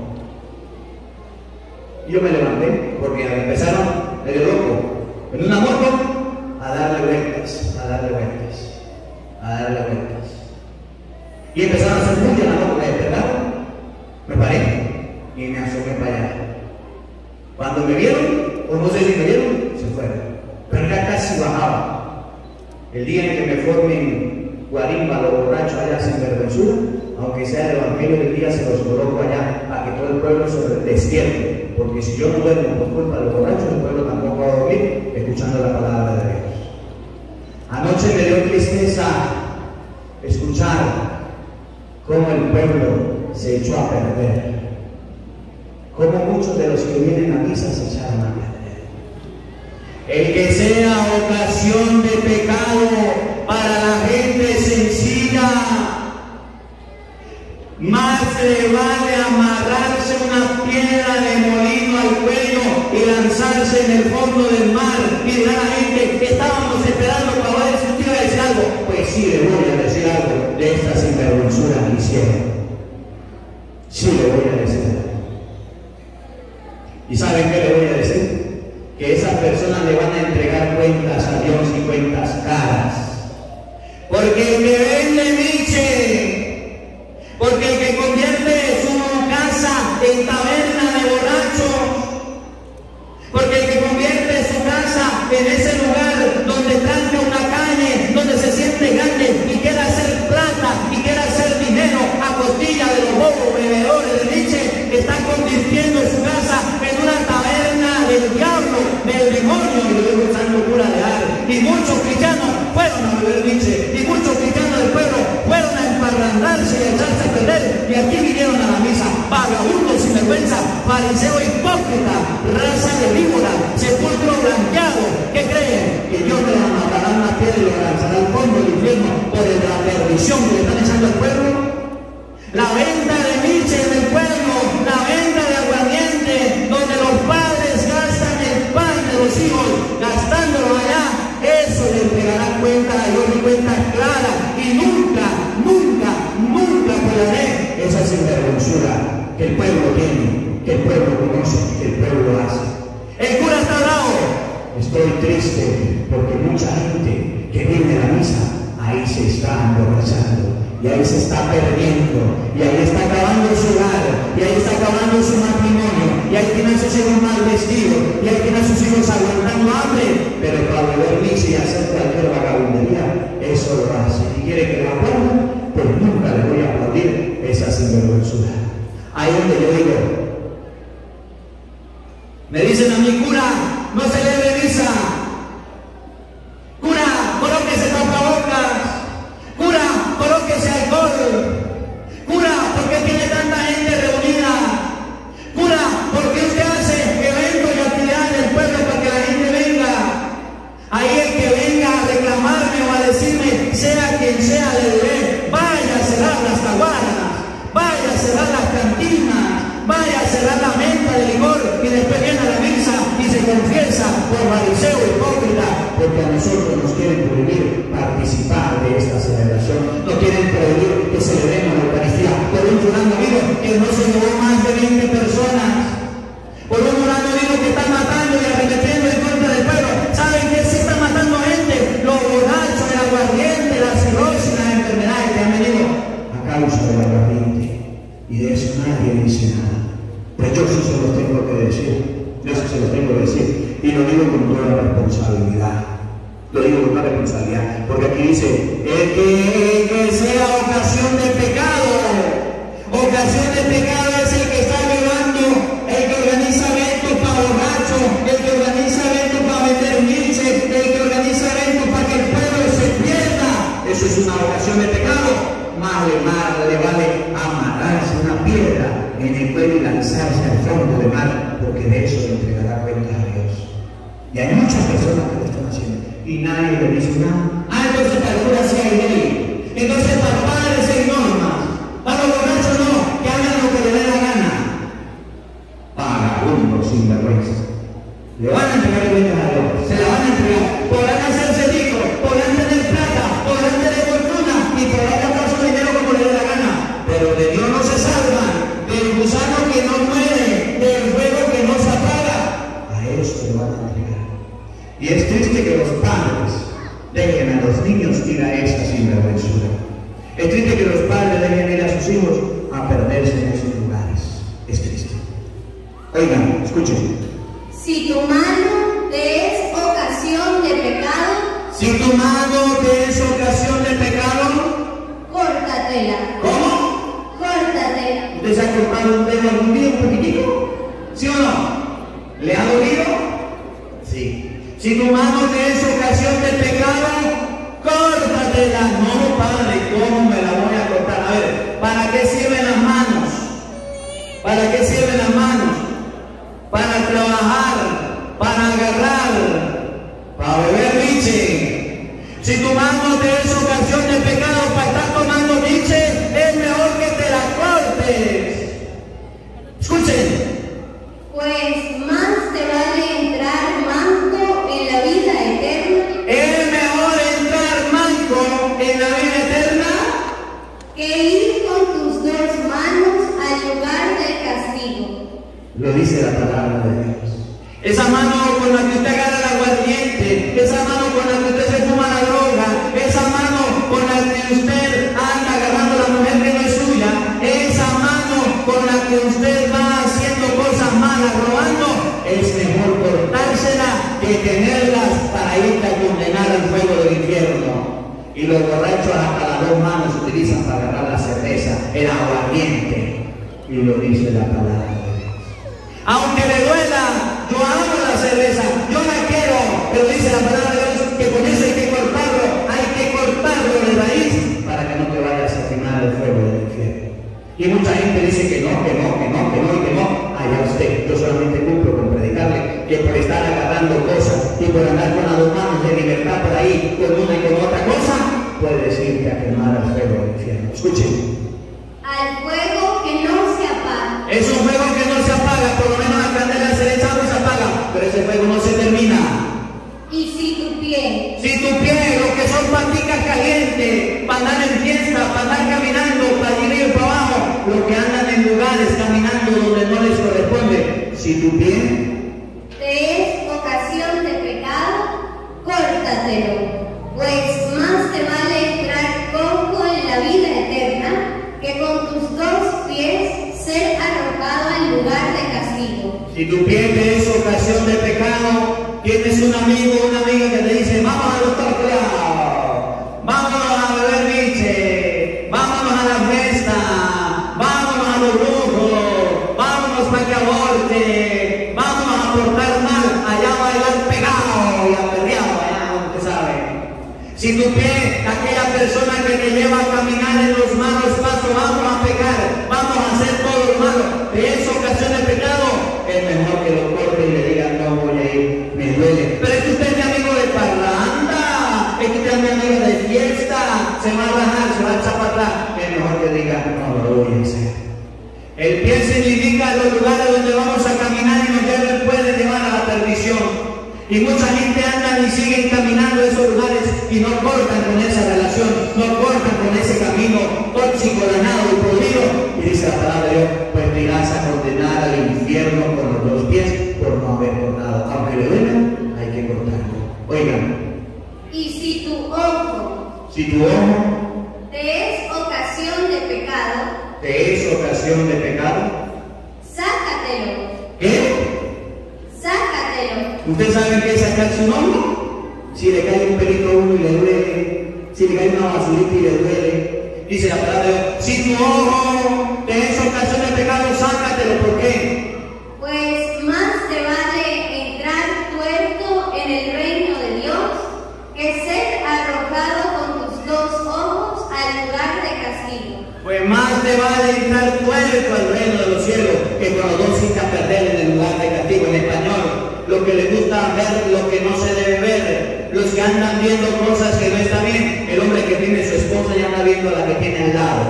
Y yo me levanté porque empezaron medio loco en una moto a darle vueltas, a darle vueltas, a darle vueltas. Y empezaron a hacer bulla en la moto. Me despertaron, me paré y me asomé para allá. Cuando me vieron, o no sé si me vieron, se fueron. Pero ya casi bajaba. El día en que me formen guarimba los borrachos allá sin vergüenzura, aunque sea el evangelio del día, se los coloco allá para que todo el pueblo se despierte. Porque si yo no duermo por culpa de los borrachos, el pueblo tampoco va a dormir escuchando la palabra de Dios. Anoche me dio tristeza escuchar cómo el pueblo se echó a perder, cómo muchos de los que vienen a misa se echaron a perder. El que sea ocasión de pecado para la gente sencilla, más le vale amarrarse una piedra de molino al cuello y lanzarse en el fondo del mar y decir a la gente que estábamos esperando para ver si usted iba a decir algo. Pues sí, le voy a decir algo de esta sinvergüenzura que hicieron. Sí, le voy a decir algo. ¿Y saben qué le voy a decir? Que esas personas le van a entregar cuentas a Dios y cuentas caras. Porque el que vende Nietzsche, porque el que convierte su casa en taberna de borrachos, porque el que convierte su casa en ese lugar donde tranca una calle, donde se siente grande y quiere hacer plata y quiere hacer dinero a costilla de los bobos bebedores de Nietzsche, está convirtiendo su casa en una taberna del diablo, del demonio, y lo digo usando cura de ar. Y muchos cristianos fueron a beber Nietzsche, y muchos cristianos del pueblo fueron a emparrandarse y a echarse a perder, y aquí vinieron a la misa, vagabundos sin vergüenza, fariseo hipócrita, raza de víbora, sepulcro blanqueado. ¿Qué creen? Que Dios le matará una piedra y lo lanzará al fondo del infierno por la perdición que le están echando al pueblo. La venta de Nietzsche en el pueblo, la venta de aguardiente, donde los padres gastan el pan de los hijos, gastándolo allá, eso le entregará cuenta a Dios y cuenta clara. Y nunca, nunca, nunca perdonaré esa sinvergüenzura que organizando. Y ahí se está perdiendo, y ahí está acabando su hogar, y ahí está acabando su matrimonio, y ahí tiene a sus hijos mal vestidos, y ahí tiene a sus hijos aguantando hambre, pero para beber leche y hacer cualquier vagabundería, eso lo hace. Y quiere que lo aplaudan, pues nunca le voy a aplaudir esa sinvergüenzura. Ahí donde yo digo, me dicen a mí, cura, no se le misa, cura, colóquese tapabocas, cura, colóquese alcohol, cura, ¿por qué tiene tanta gente reunida? Cura, ¿por qué usted hace eventos y actividades del pueblo para que la gente venga? Ahí el que venga a reclamarme o a decirme, sea quien sea, le diré, vaya a cerrar las taguanas, vaya a cerrar las cantinas, vaya a cerrar la menta de licor, y después viene a la misa y se confiesa por fariseo hipócrita, porque a nosotros nos quieren prohibir participar de esta celebración, nos quieren prohibir que celebremos la Eucaristía por un fulano vivo que no se llevó más de veinte personas, por un fulano vivo que está matando y arremetiendo en contra del pueblo. ¿Saben qué sí está matando gente? Los borrachos, el aguardiente, la cirrosis, las enfermedades que han venido a causa del aguardiente, y de eso nadie dice nada. Pues yo sí se los tengo que decir, yo sí se los tengo que decir, y lo digo con toda responsabilidad. Lo digo con toda responsabilidad, porque aquí dice, el que, el que sea ocasión de pecado, ocasión de pecado es el que está llevando, el que organiza eventos para borrachos, el que organiza eventos para vender milce, el que organiza eventos para que el pueblo se pierda. Eso es una ocasión de pecado. Más le, más le vale amarrarse una piedra en el pueblo y lanzarse al fondo del mar, porque de eso le entregará cuentas a Dios. Y hay muchas personas que lo están haciendo y nadie le dice nada. Ah, entonces para el cura sí hay ley, entonces para los padres hay normas, para los borrachos no, que hagan lo que le dé la gana. Vagabundos sin vergüenza. Le van a entregar cuentas a Dios, se la van a entregar, podrán hacerse ricos, podrán tener plata, podrán tener fortuna y podrán gastar su dinero como le dé la gana, pero de Dios no se salvan, del gusano que no muere, del fuego que no se apaga. A eso le van a entregar. Y es triste que los padres dejen a los niños ir a esa sinvergüenzura. Es triste que los padres dejen ir a sus hijos a perderse en esos lugares. Es triste. Oigan, escuchen. Si tu mano te es ocasión de pecado, si tu mano te es ocasión de pecado, córtatela. ¿Cómo? Córtatela. ¿Usted se ha cortado un dedo algún día un poquitico? ¿Sí o no? ¿Le ha dolido? Sí. Si tu mano te es ocasión de pecado, córtatela. No, padre, ¿cómo me la voy a cortar? A ver, ¿para qué sirven las manos? ¿Para qué sirven las manos? Para trabajar, para agarrar, para beber leche. Si tu mano te es ocasión de pecado para estar tomando leche, es mejor que te la cortes. Escuchen. Pues más te vale entrar manco en la vida eterna. Es mejor entrar manco en la vida eterna que ir con tus dos manos al lugar del castigo. Lo dice la palabra de Dios. Esa mano con la que usted agarra el aguardiente, esa mano con la que usted se fuma la droga, esa mano con la que usted anda agarrando a la mujer que no es suya, esa mano con la que usted va haciendo cosas malas, robando, es mejor cortársela que tenerlas para irte a condenar al fuego del infierno. Y los borrachos hasta las dos manos utilizan para agarrar la cerveza, el aguardiente. Y lo dice la palabra de Dios. Aunque le duela, yo amo la cerveza, yo la quiero, pero dice la palabra de Dios que con eso hay que cortarlo, hay que cortarlo de raíz para que no te vayas a quemar el fuego del infierno. Y mucha gente dice que no, que no, que no, que no y que no. Allá usted, yo solamente cumplo con predicarle que por estar agarrando cosas y por andar con las dos manos de libertad por ahí, con una y con otra cosa, puedes irte a quemar el fuego del infierno. Escuchen. Al fuego que no se apaga. Es un fuego que no se apaga, por lo menos la candela se le echa y se apaga, pero ese fuego no se termina. Y si tu pie, si tu pie, lo que son paticas calientes, para andar en fiesta, para andar caminando, para ir para abajo, los que andan en lugares caminando donde no les corresponde, si tu pie te es ocasión de pecado, córtatelo, pues más te vale entrar cojo en la vida Si tu pie te es ocasión de pecado, tienes un amigo o una amiga que te dice, vamos al doctor Claudio, vámonos a beber biche, vámonos a la fiesta, vámonos a los lujos, vámonos para que aborte, vámonos a portar mal, allá a bailar pegado y aperreado, allá donde te sabe. Si tu pie, aquella persona que te lleva a caminar en los malos pasos, vamos a pecar, vamos a hacer todo lo malo, te es ocasión de pecado, es mejor que lo corte y le diga, no voy a ir, me duele. Pero es que usted es mi amigo de parranda, es que usted es mi amigo de fiesta, se va a rajar, se va a echar para atrás, es mejor que diga, no lo voy a hacer. El pie significa los lugares donde vamos a caminar y nos puede llevar a la perdición. Y mucha gente anda y siguen caminando esos lugares y no cortan con esa relación, no cortan con ese camino tóxico, dañado y podrido. Y dice la palabra de Dios, pues te irás a condenar al infierno con los dos pies por no haber cortado. Aunque le duela, hay que cortarlo. Oigan. Y si tu ojo, si tu ojo te es ocasión de pecado, te es ocasión de pecado, sácatelo. ¿Qué? Sácatelo. ¿Ustedes saben qué es sacarse un ojo? Si le cae un pelito a uno y le duele, si le cae una basurita y le duele. Dice la palabra de Dios, si tu ojo te es ocasión de pecado, sácatelo. ¿Por qué? Pues más te vale entrar tuerto en el reino de Dios que ser arrojado con tus dos ojos al lugar de castigo. Pues más te vale entrar tuerto al reino de los cielos que con los dos sin perder en el lugar de castigo. En español, lo que le gusta ver, lo que no se debe ver, los que andan viendo cosas que no están bien, el hombre que tiene su esposa ya anda viendo a la que tiene al lado.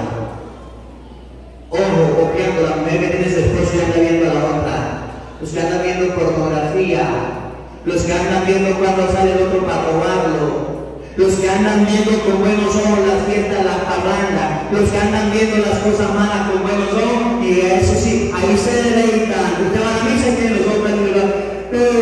Ojo, copiando, la mujer que tiene su esposa ya anda viendo a la otra. Los que andan viendo pornografía, los que andan viendo cuando sale el otro para robarlo, los que andan viendo con buenos ojos las fiestas, las parrandas, los que andan viendo las cosas malas con buenos ojos, y eso sí, ahí se deleitan. Usted va a la misa y tiene los ojos prendidos.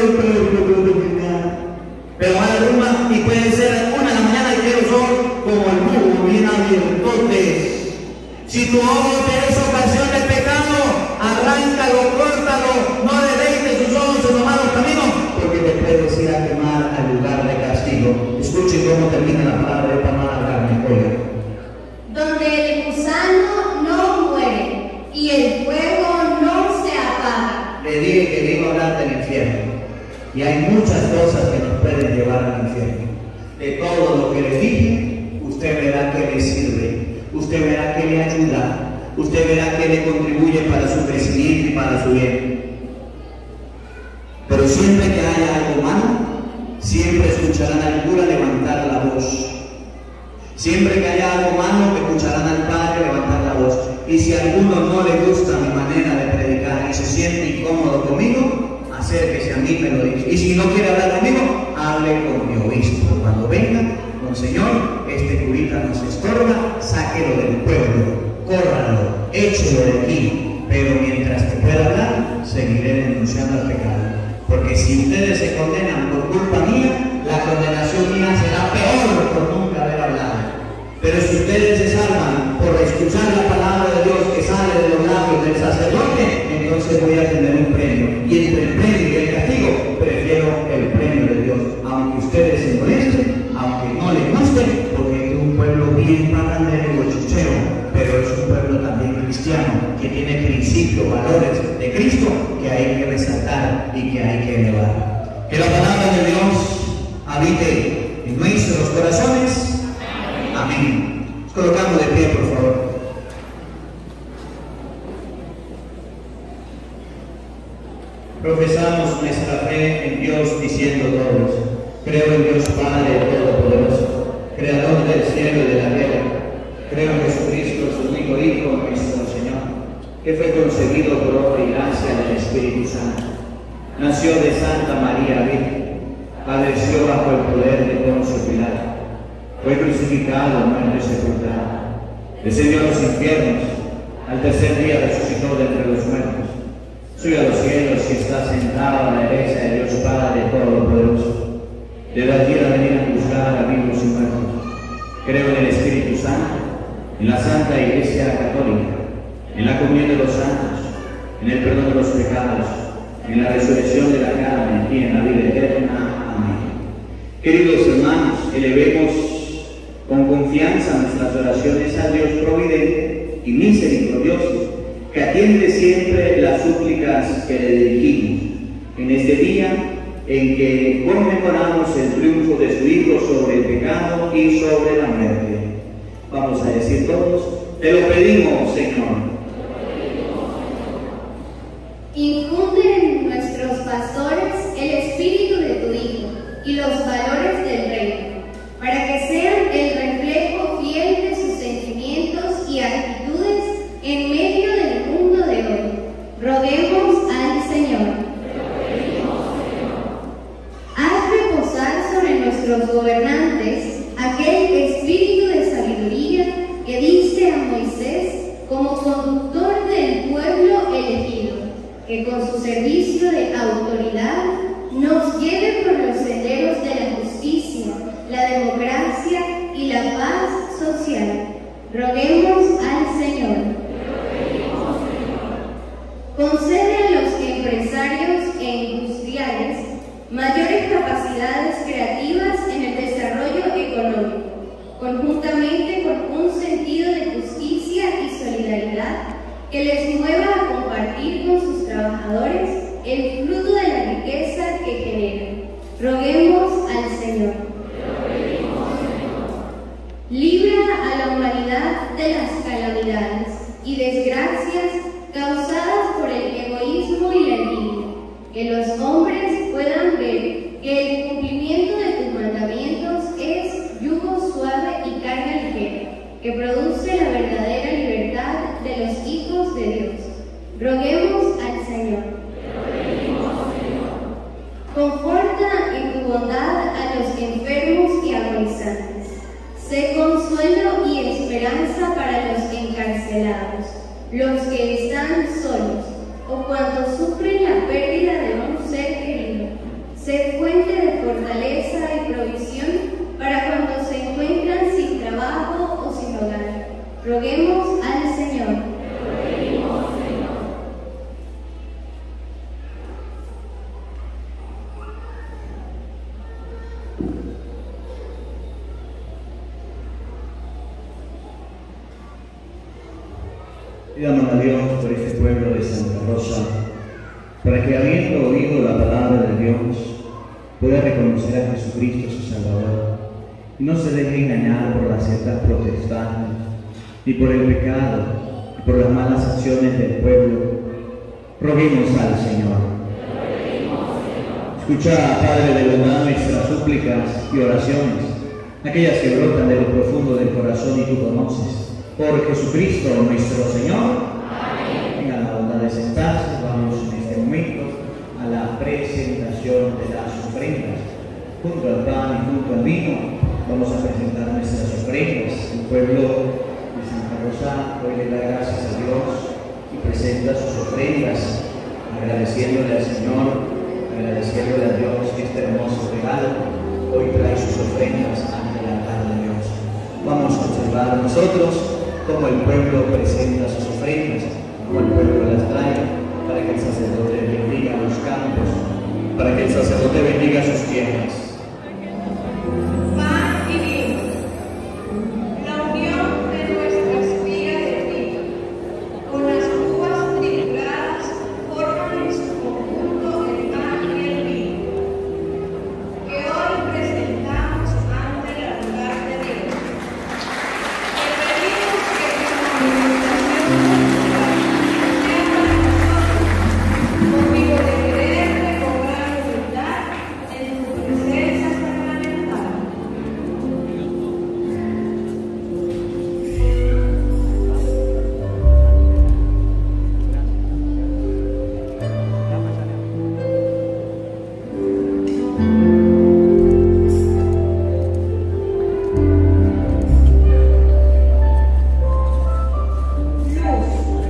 Pero va a la rumba y puede ser una de la mañana y tiene los ojos como el búho, bien abiertos. Si tu ojo te es ocasión de pecado, arráncalo, córtalo, no deleites tus ojos en los malos caminos, porque te puedes ir a quemar al lugar de castigo. Escuchen cómo termina la palabra de Pamela Carmen. Donde el gusano no muere y el fuego no se apaga. Le dije que le iba a hablar del infierno. Y hay muchas cosas que nos pueden llevar al infierno. De todo lo que le dije, usted verá que le sirve, usted verá que le ayuda, usted verá que le contribuye para su crecimiento y para su bien. Pero siempre que haya algo malo, siempre escucharán al cura levantar la voz. Siempre que haya algo malo, escucharán al padre levantar la voz. Y si a alguno no le gusta mi manera de predicar y se siente incómodo conmigo, acérquese a mí, me lo dice. Y si no quiere hablar conmigo, hable con mi obispo. Cuando venga, Monseñor, este curita nos estorba, sáquelo del pueblo, córralo, échelo de aquí. Pero mientras que pueda hablar, seguiré denunciando el pecado. Porque si ustedes se condenan por culpa mía, la condenación mía será peor por nunca haber hablado. Pero si ustedes se salvan por escuchar la palabra de Dios que sale de los labios del sacerdote, entonces voy a tener un premio. Y entre el premio y el castigo, prefiero el premio de Dios. Aunque ustedes se molesten, aunque no les guste, porque es un pueblo bien parrandero y bochuchero, pero es un pueblo también cristiano, que tiene principios, valores de Cristo, que hay que resaltar y que hay que elevar. Que la palabra de Dios habite en nuestros corazones. Amén. Nos colocamos de pie, por favor. Profesamos nuestra fe en Dios diciendo todos: creo en Dios Padre Todopoderoso, Creador del cielo y de la tierra. Creo en Jesucristo, su único Hijo, nuestro Señor, que fue concebido por obra y gracia del Espíritu Santo. Nació de Santa María Virgen, padeció bajo el poder de Poncio Pilato, fue crucificado, muerto y sepultado, descendió a los infiernos, al tercer día resucitó de entre los muertos, subió a los cielos y está sentado a la derecha de Dios Padre Todopoderoso. Debe allí a venir a juzgar a vivos y muertos. Creo en el Espíritu Santo, en la Santa Iglesia Católica, en la comunión de los santos, en el perdón de los pecados, en la resurrección de la carne y en la vida eterna. Amén. Queridos hermanos, elevemos con confianza nuestras oraciones a Dios providente y misericordioso, que atiende siempre las súplicas que le dirigimos. En este día en que conmemoramos el triunfo de su Hijo sobre el pecado y sobre la muerte. Vamos a decir todos: te lo pedimos, Señor. Infunde en nuestros pastores el espíritu de tu Hijo y los valores del reino, para que sean el reflejo fiel de sus sentimientos y actitudes en medio del mundo de hoy. Roguemos al Señor. Haz reposar sobre nuestros gobernantes aquel espíritu de sabiduría que diste a Moisés como conductor del pueblo elegido, que con su servicio de autoridad nos lleve por los senderos de la justicia, la democracia y la paz social. Roguemos al Señor. Concede a los empresarios e industriales mayores capacidades creativas en el desarrollo económico, conjuntamente con un sentido de justicia y solidaridad que les mueva a compartir con sus trabajadores el fruto de la riqueza que generan. Roguemos al Señor. Libra a la humanidad de las calamidades y desgracias causadas por el egoísmo y la envidia, que los hombres puedan ver que el cumplimiento de tus mandamientos es yugo suave y carga ligera, que produce la verdadera libertad de los hijos de Dios. Roguemos al Señor. Conforta en tu bondad a los enfermos y agonizantes. Sé consuelo y esperanza para los encarcelados, los que están solos o cuando sufren la pérdida de un ser querido. Sé fuente de fortaleza y provisión para cuando se encuentran sin trabajo o sin hogar. Roguemos al Señor. Pidamos a Dios por este pueblo de Santa Rosa, para que, habiendo oído la palabra de Dios, pueda reconocer a Jesucristo su Salvador y no se deje engañar por las sectas protestantes, ni por el pecado, ni por las malas acciones del pueblo. Roguemos al Señor. Escucha, Padre de bondad, nuestras súplicas y oraciones, aquellas que brotan de lo profundo del corazón y tú conoces. Por Jesucristo nuestro Señor. Amén. Tengan la bondad de sentarse. Vamos en este momento a la presentación de las ofrendas. Junto al pan y junto al vino vamos a presentar nuestras ofrendas. El pueblo de Santa Rosa hoy le da gracias a Dios y presenta sus ofrendas, agradeciéndole al Señor, agradeciéndole a Dios que este hermoso regalo hoy trae sus ofrendas ante el altar de Dios. Vamos a observar nosotros cómo el pueblo presenta sus ofrendas, cómo el pueblo las trae, para que el sacerdote bendiga los campos, para que el sacerdote bendiga sus tierras. Pan y vino, la unión de nuestra espiga de trigo, con las uvas trituradas forman en su conjunto el pan y el vino, que hoy presentamos ante el altar de Dios. Conmigo de querer recobrar humildad en tu presencia sacramental. Luz.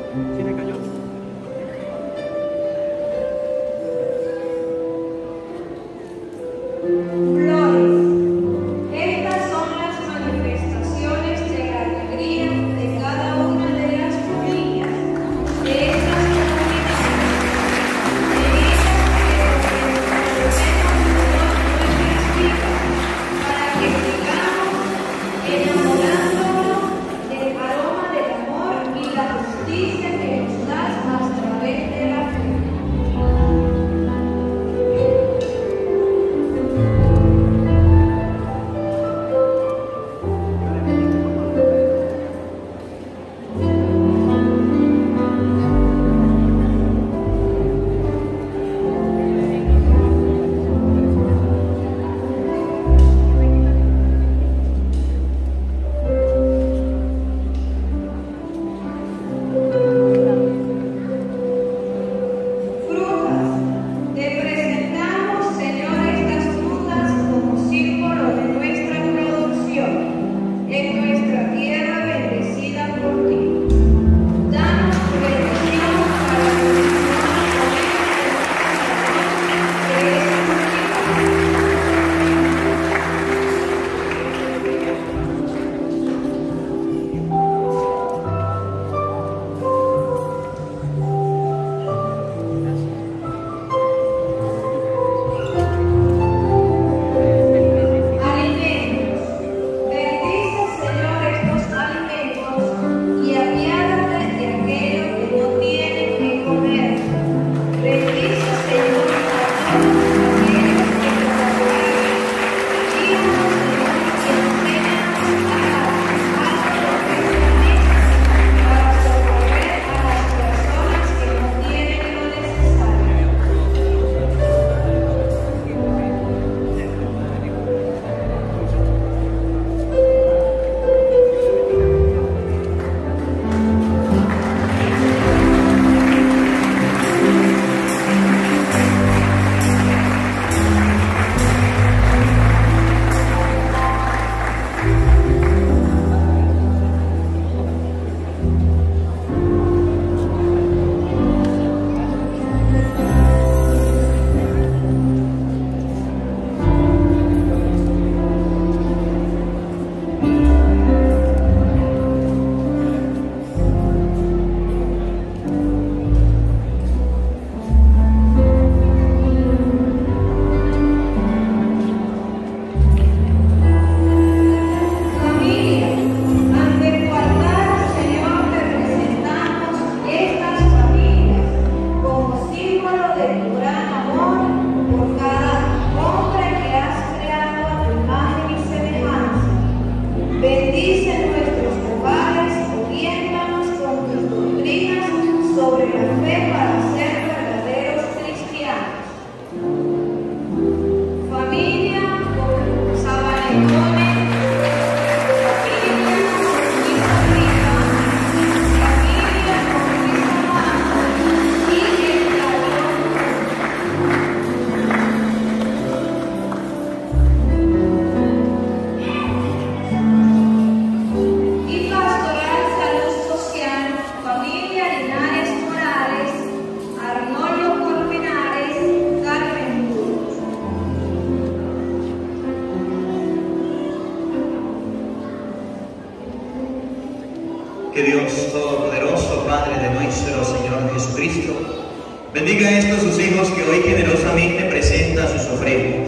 Que Dios Todopoderoso, Padre de nuestro Señor Jesucristo, bendiga a estos sus hijos que hoy generosamente presentan sus ofrendas.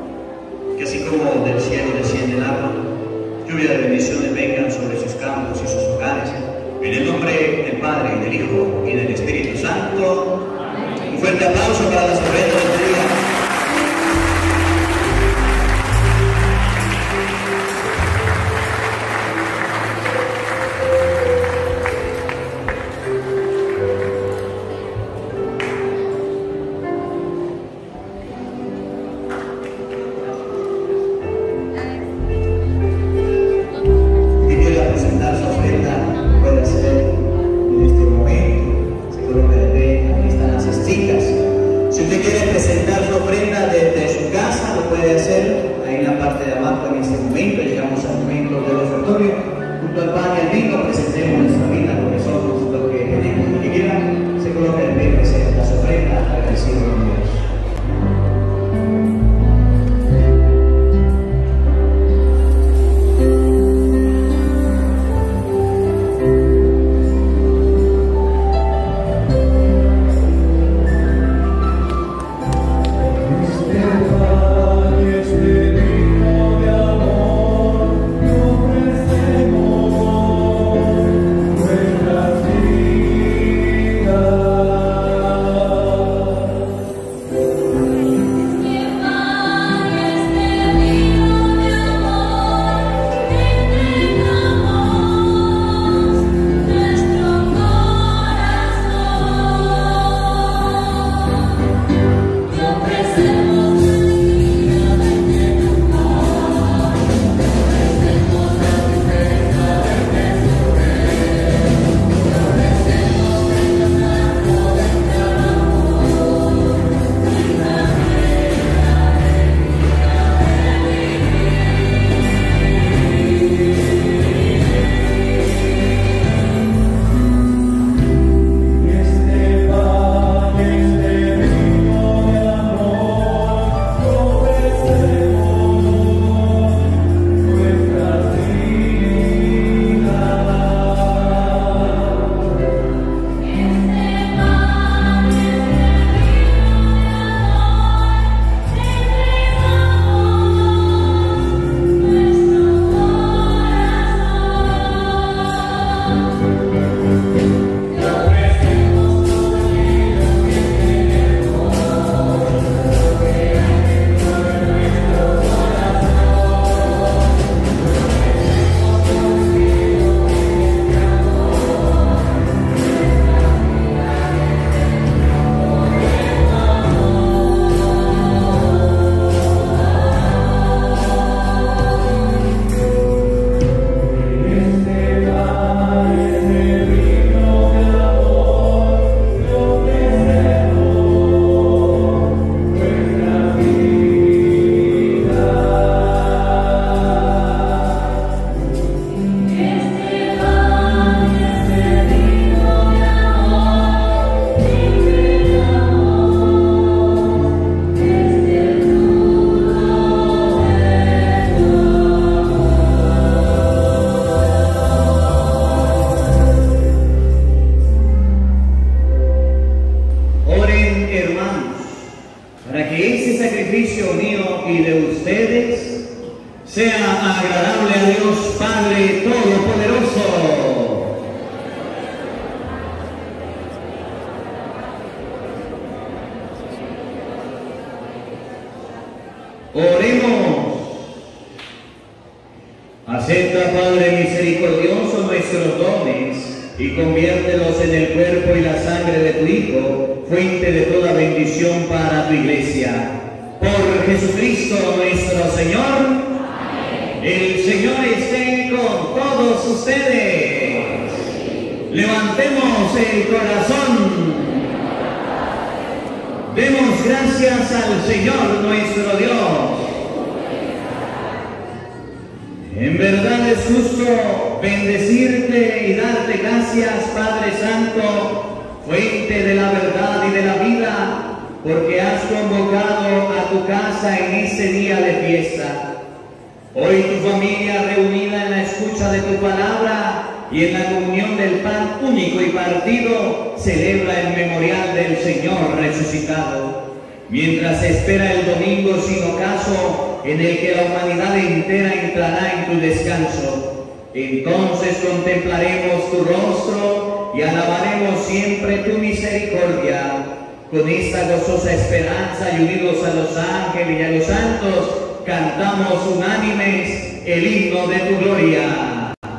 Que así como del cielo desciende el agua, lluvia de bendiciones vengan sobre sus campos y sus hogares. En el nombre del Padre, y del Hijo, y del Espíritu Santo. Un fuerte aplauso para las ofrendas de este día. Junto al pan y al vino presentemos nuestra vida, porque somos lo que tenemos. Oremos. Acepta, Padre misericordioso, nuestros dones y conviértelos en el cuerpo y la sangre de tu Hijo, fuente de toda bendición para tu Iglesia. Por Jesucristo nuestro Señor. Amén. El Señor esté con todos ustedes. Levantemos el corazón. Demos gracias al Señor nuestro Dios. En verdad es justo bendecirte y darte gracias, Padre Santo, fuente de la verdad y de la vida, porque has convocado a tu casa en este día de fiesta. Hoy tu familia reunida en la escucha de tu palabra y en la comunión del pan único y partido celebra el memorial del Señor resucitado, mientras espera el domingo sin ocaso en el que la humanidad entera entrará en tu descanso. Entonces contemplaremos tu rostro y alabaremos siempre tu misericordia. Con esta gozosa esperanza y unidos a los ángeles y a los santos, cantamos unánimes el himno de tu gloria.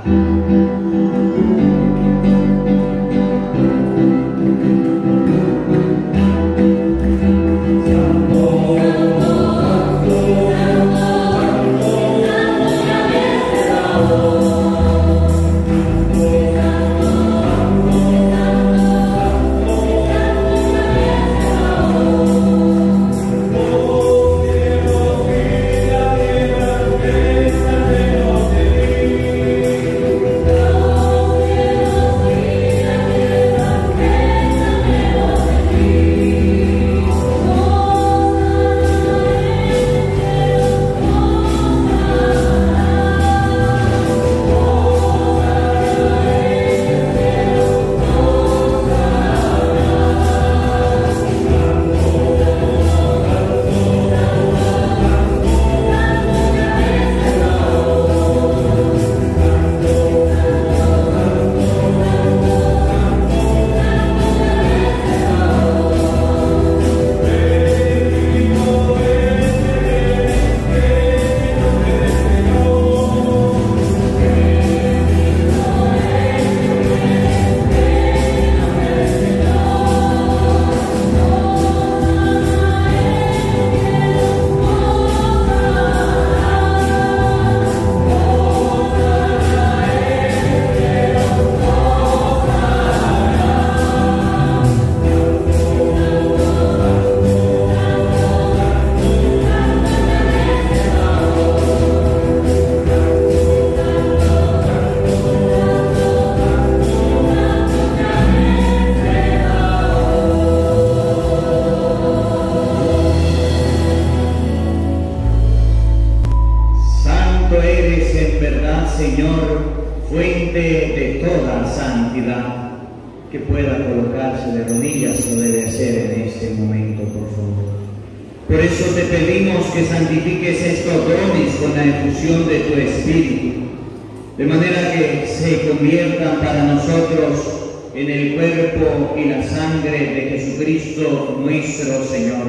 Nuestro Señor,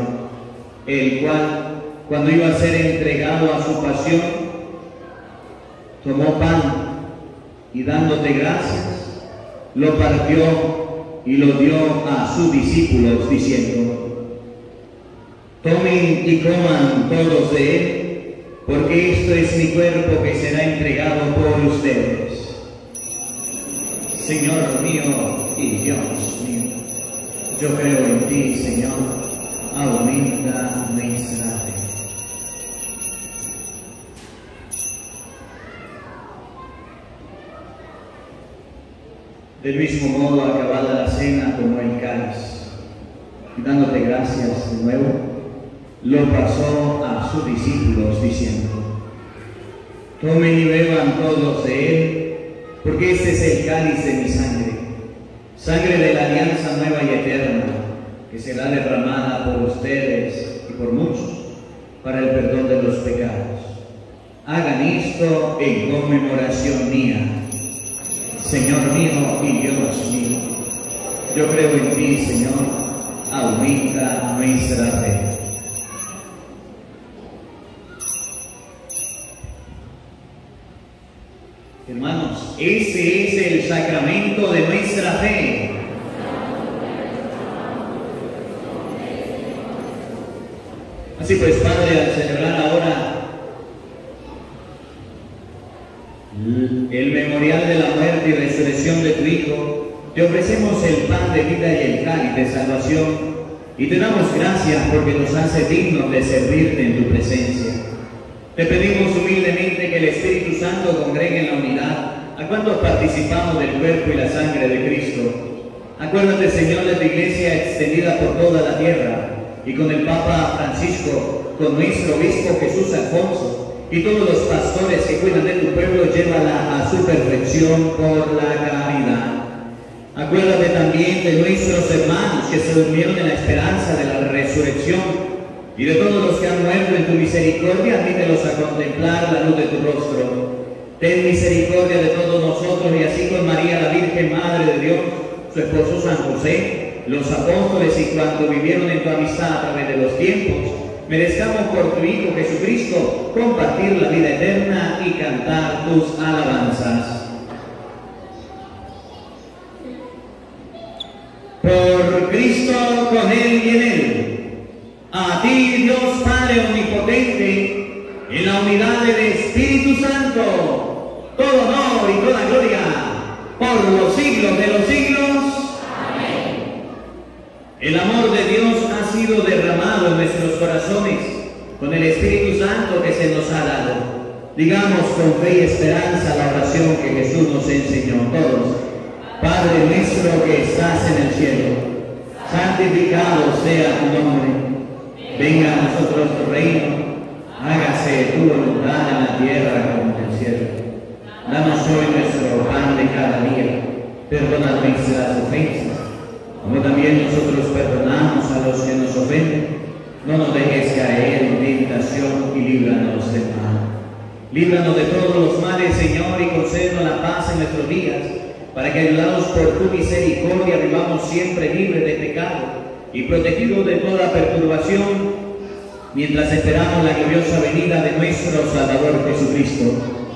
el cual, cuando iba a ser entregado a su pasión, tomó pan y dándote gracias, lo partió y lo dio a sus discípulos, diciendo: tomen y coman todos de él, porque esto es mi cuerpo que será entregado por ustedes. Señor mío y Dios mío, yo creo en ti, Señor, aumenta nuestra fe. Del mismo modo, acabada la cena, tomó el cáliz y dándote gracias de nuevo, lo pasó a sus discípulos, diciendo: tomen y beban todos de él, porque este es el cáliz de mi sangre, sangre de la alianza nueva y eterna, que será derramada por ustedes y por muchos para el perdón de los pecados. Hagan esto en conmemoración mía. Señor mío y Dios mío, yo creo en ti, Señor, aumenta nuestra fe. ese es el sacramento de nuestra fe. Así pues, Padre, al celebrar ahora el memorial de la muerte y resurrección de tu Hijo, te ofrecemos el pan de vida y el cáliz de salvación, y te damos gracias porque nos hace dignos de servirte en tu presencia. Te pedimos humildemente que el Espíritu Santo congregue en la unidad a cuantos participamos del cuerpo y la sangre de Cristo. Acuérdate, Señor, de tu iglesia extendida por toda la tierra, y con el Papa Francisco, con nuestro obispo Jesús Alfonso, y todos los pastores que cuidan de tu pueblo, llévala a su perfección por la caridad. Acuérdate también de nuestros hermanos que se durmieron en la esperanza de la resurrección, y de todos los que han muerto en tu misericordia, admítelos a contemplar la luz de tu rostro. Ten misericordia de todos nosotros, y así con María, la Virgen Madre de Dios, su esposo San José, los apóstoles y cuantos vivieron en tu amistad a través de los tiempos, merezcamos por tu Hijo Jesucristo compartir la vida eterna y cantar tus alabanzas. Por Cristo, con Él y en Él, a ti, Dios Padre Omnipotente, en la unidad del Espíritu Santo, todo honor y toda gloria, por los siglos de los siglos. Amén. El amor de Dios ha sido derramado en nuestros corazones con el Espíritu Santo que se nos ha dado. Digamos con fe y esperanza la oración que Jesús nos enseñó todos. Padre nuestro que estás en el cielo, santificado sea tu nombre. Venga a nosotros tu reino, hágase tu voluntad en la tierra como en el cielo. Danos hoy nuestro pan de cada día, perdona nuestras ofensas, como también nosotros perdonamos a los que nos ofenden. No nos dejes caer en tentación y líbranos del mal. Líbranos de todos los males, Señor, y concédenos la paz en nuestros días, para que, ayudados por tu misericordia, vivamos siempre libres de pecado y protegidos de toda perturbación, mientras esperamos la gloriosa venida de nuestro Salvador Jesucristo.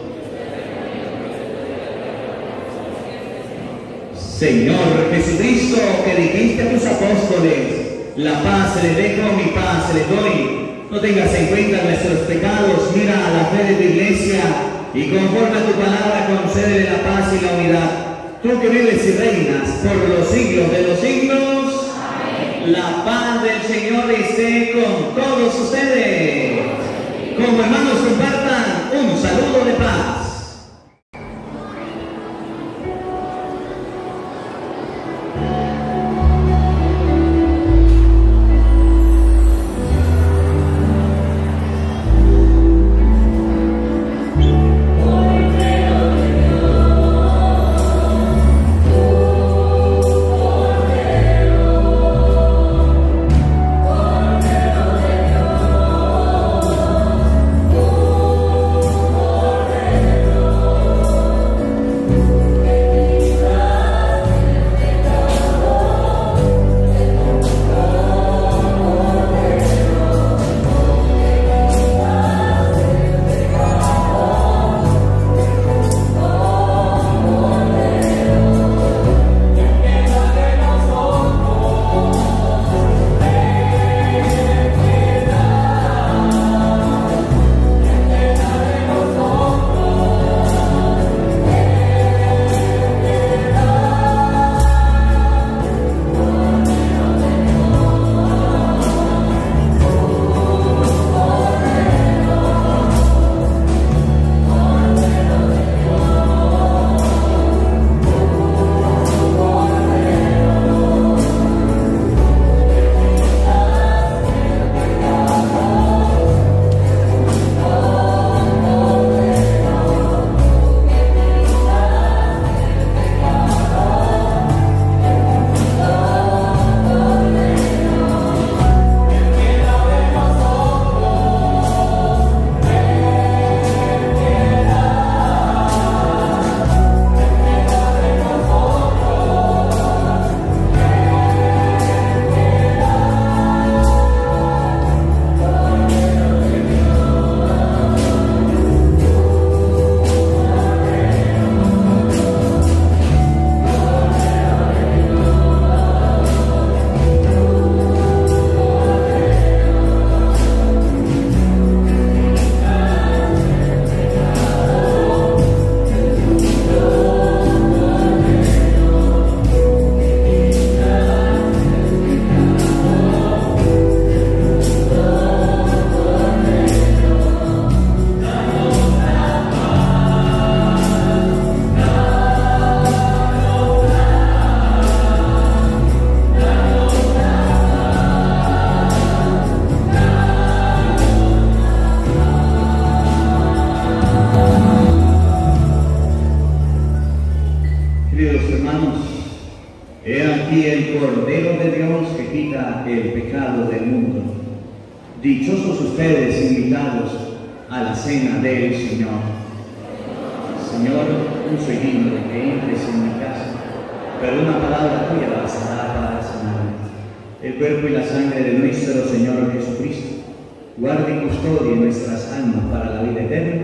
Señor Jesucristo, que dijiste a tus apóstoles, la paz les dejo, mi paz les doy. No tengas en cuenta nuestros pecados, mira a la fe de tu iglesia y conforme a tu palabra concédele la paz y la unidad. Tú que vives y reinas por los siglos de los siglos. Amén. La paz del Señor esté con todos ustedes. Como hermanos compartan un saludo de paz. Cordero He aquí el Cordero de Dios que quita el pecado del mundo. Dichosos ustedes invitados a la cena del Señor. Señor, no soy digno de que entres en mi casa, pero una palabra tuya bastará para sanarme. El cuerpo y la sangre de nuestro Señor Jesucristo guarde y custodie nuestras almas para la vida eterna.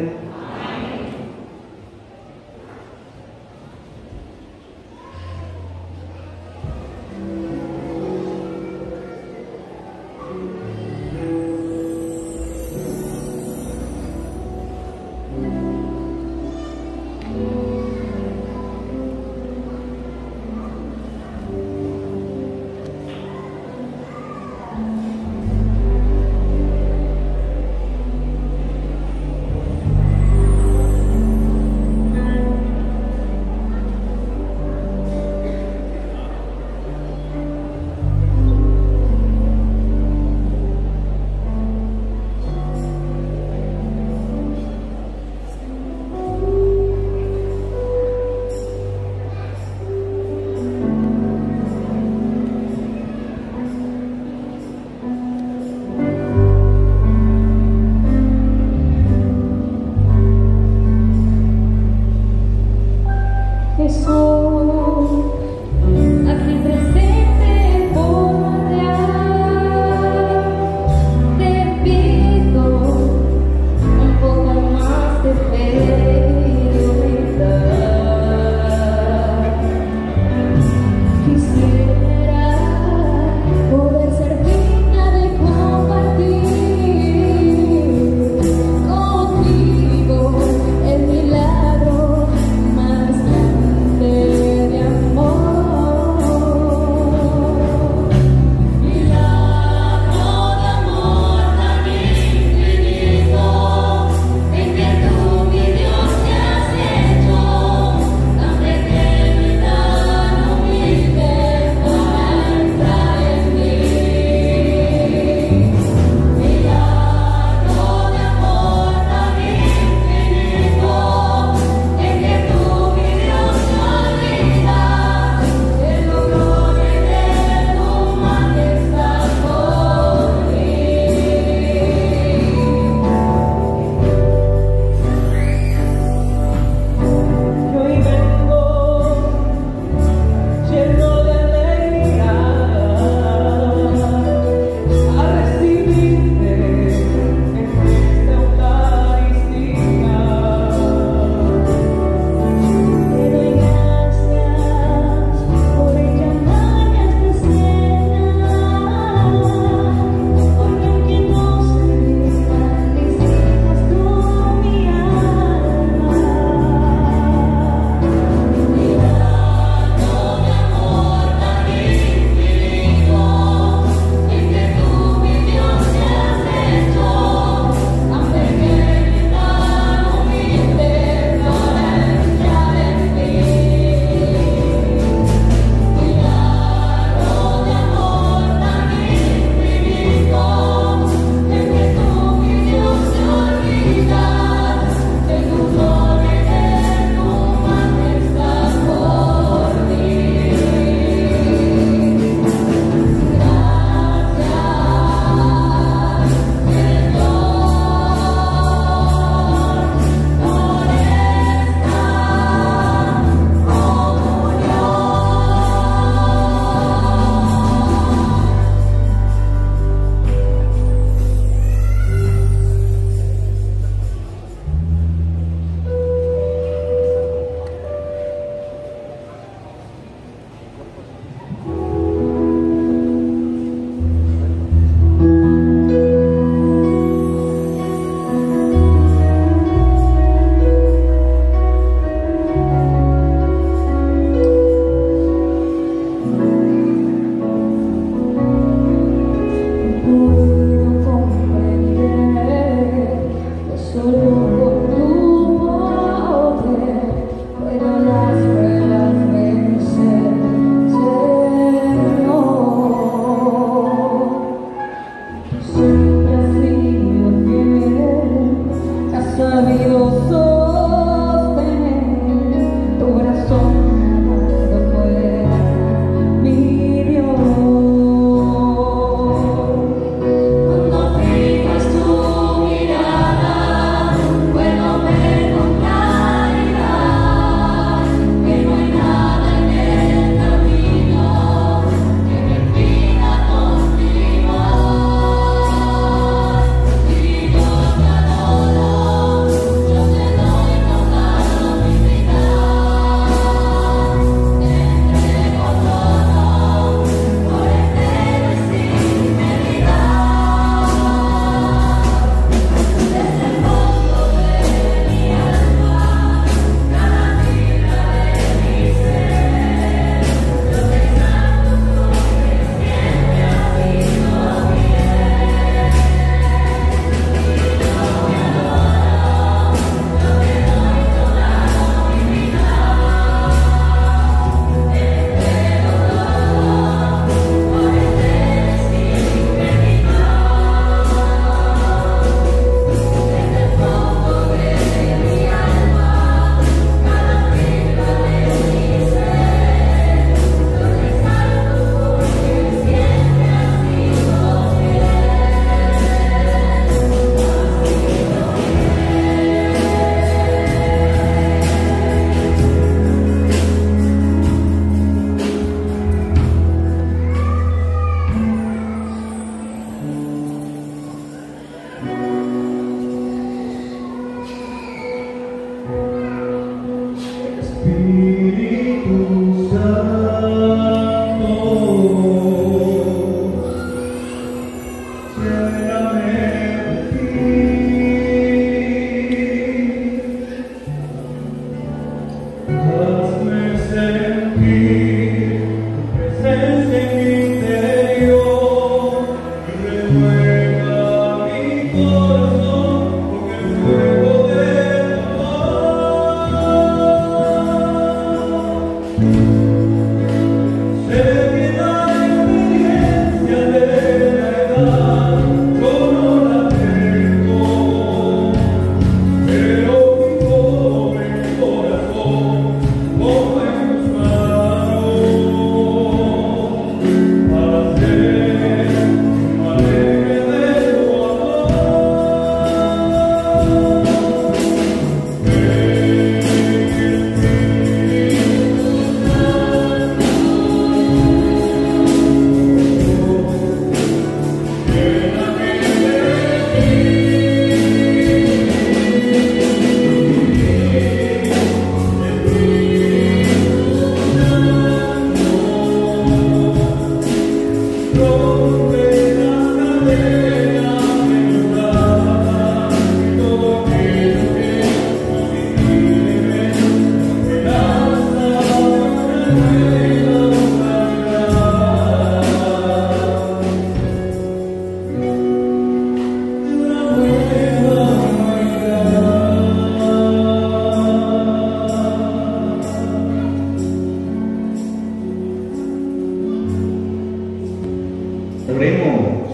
Oremos.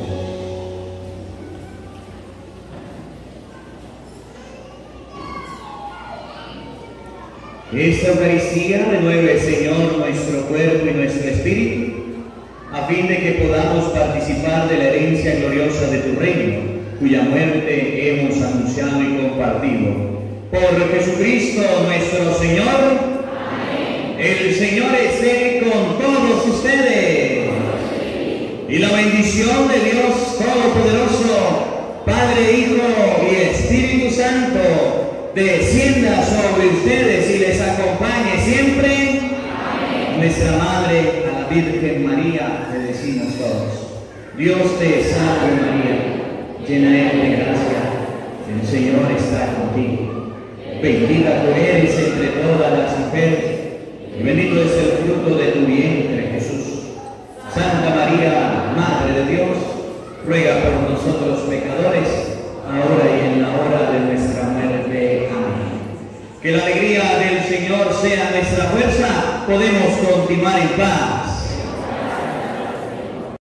Esta Eucaristía renueve, Señor, nuestro cuerpo y nuestro espíritu, a fin de que podamos participar de la herencia gloriosa de tu reino, cuya muerte hemos anunciado y compartido. Por Jesucristo nuestro Señor. Amén. El Señor esté con todos ustedes. Y la bendición de Dios Todopoderoso, Padre, Hijo y Espíritu Santo, descienda sobre ustedes y les acompañe siempre. Amén. Nuestra Madre, a la Virgen María, le decimos todos: Dios te salve María, llena eres de gracia, el Señor está contigo. Bendita tú eres entre todas las mujeres, y bendito es el fruto de tu vientre, Jesús. Santa María, Madre de Dios, ruega por nosotros pecadores, ahora y en la hora de nuestra muerte. Amén. Que la alegría del Señor sea nuestra fuerza. Podemos continuar en paz.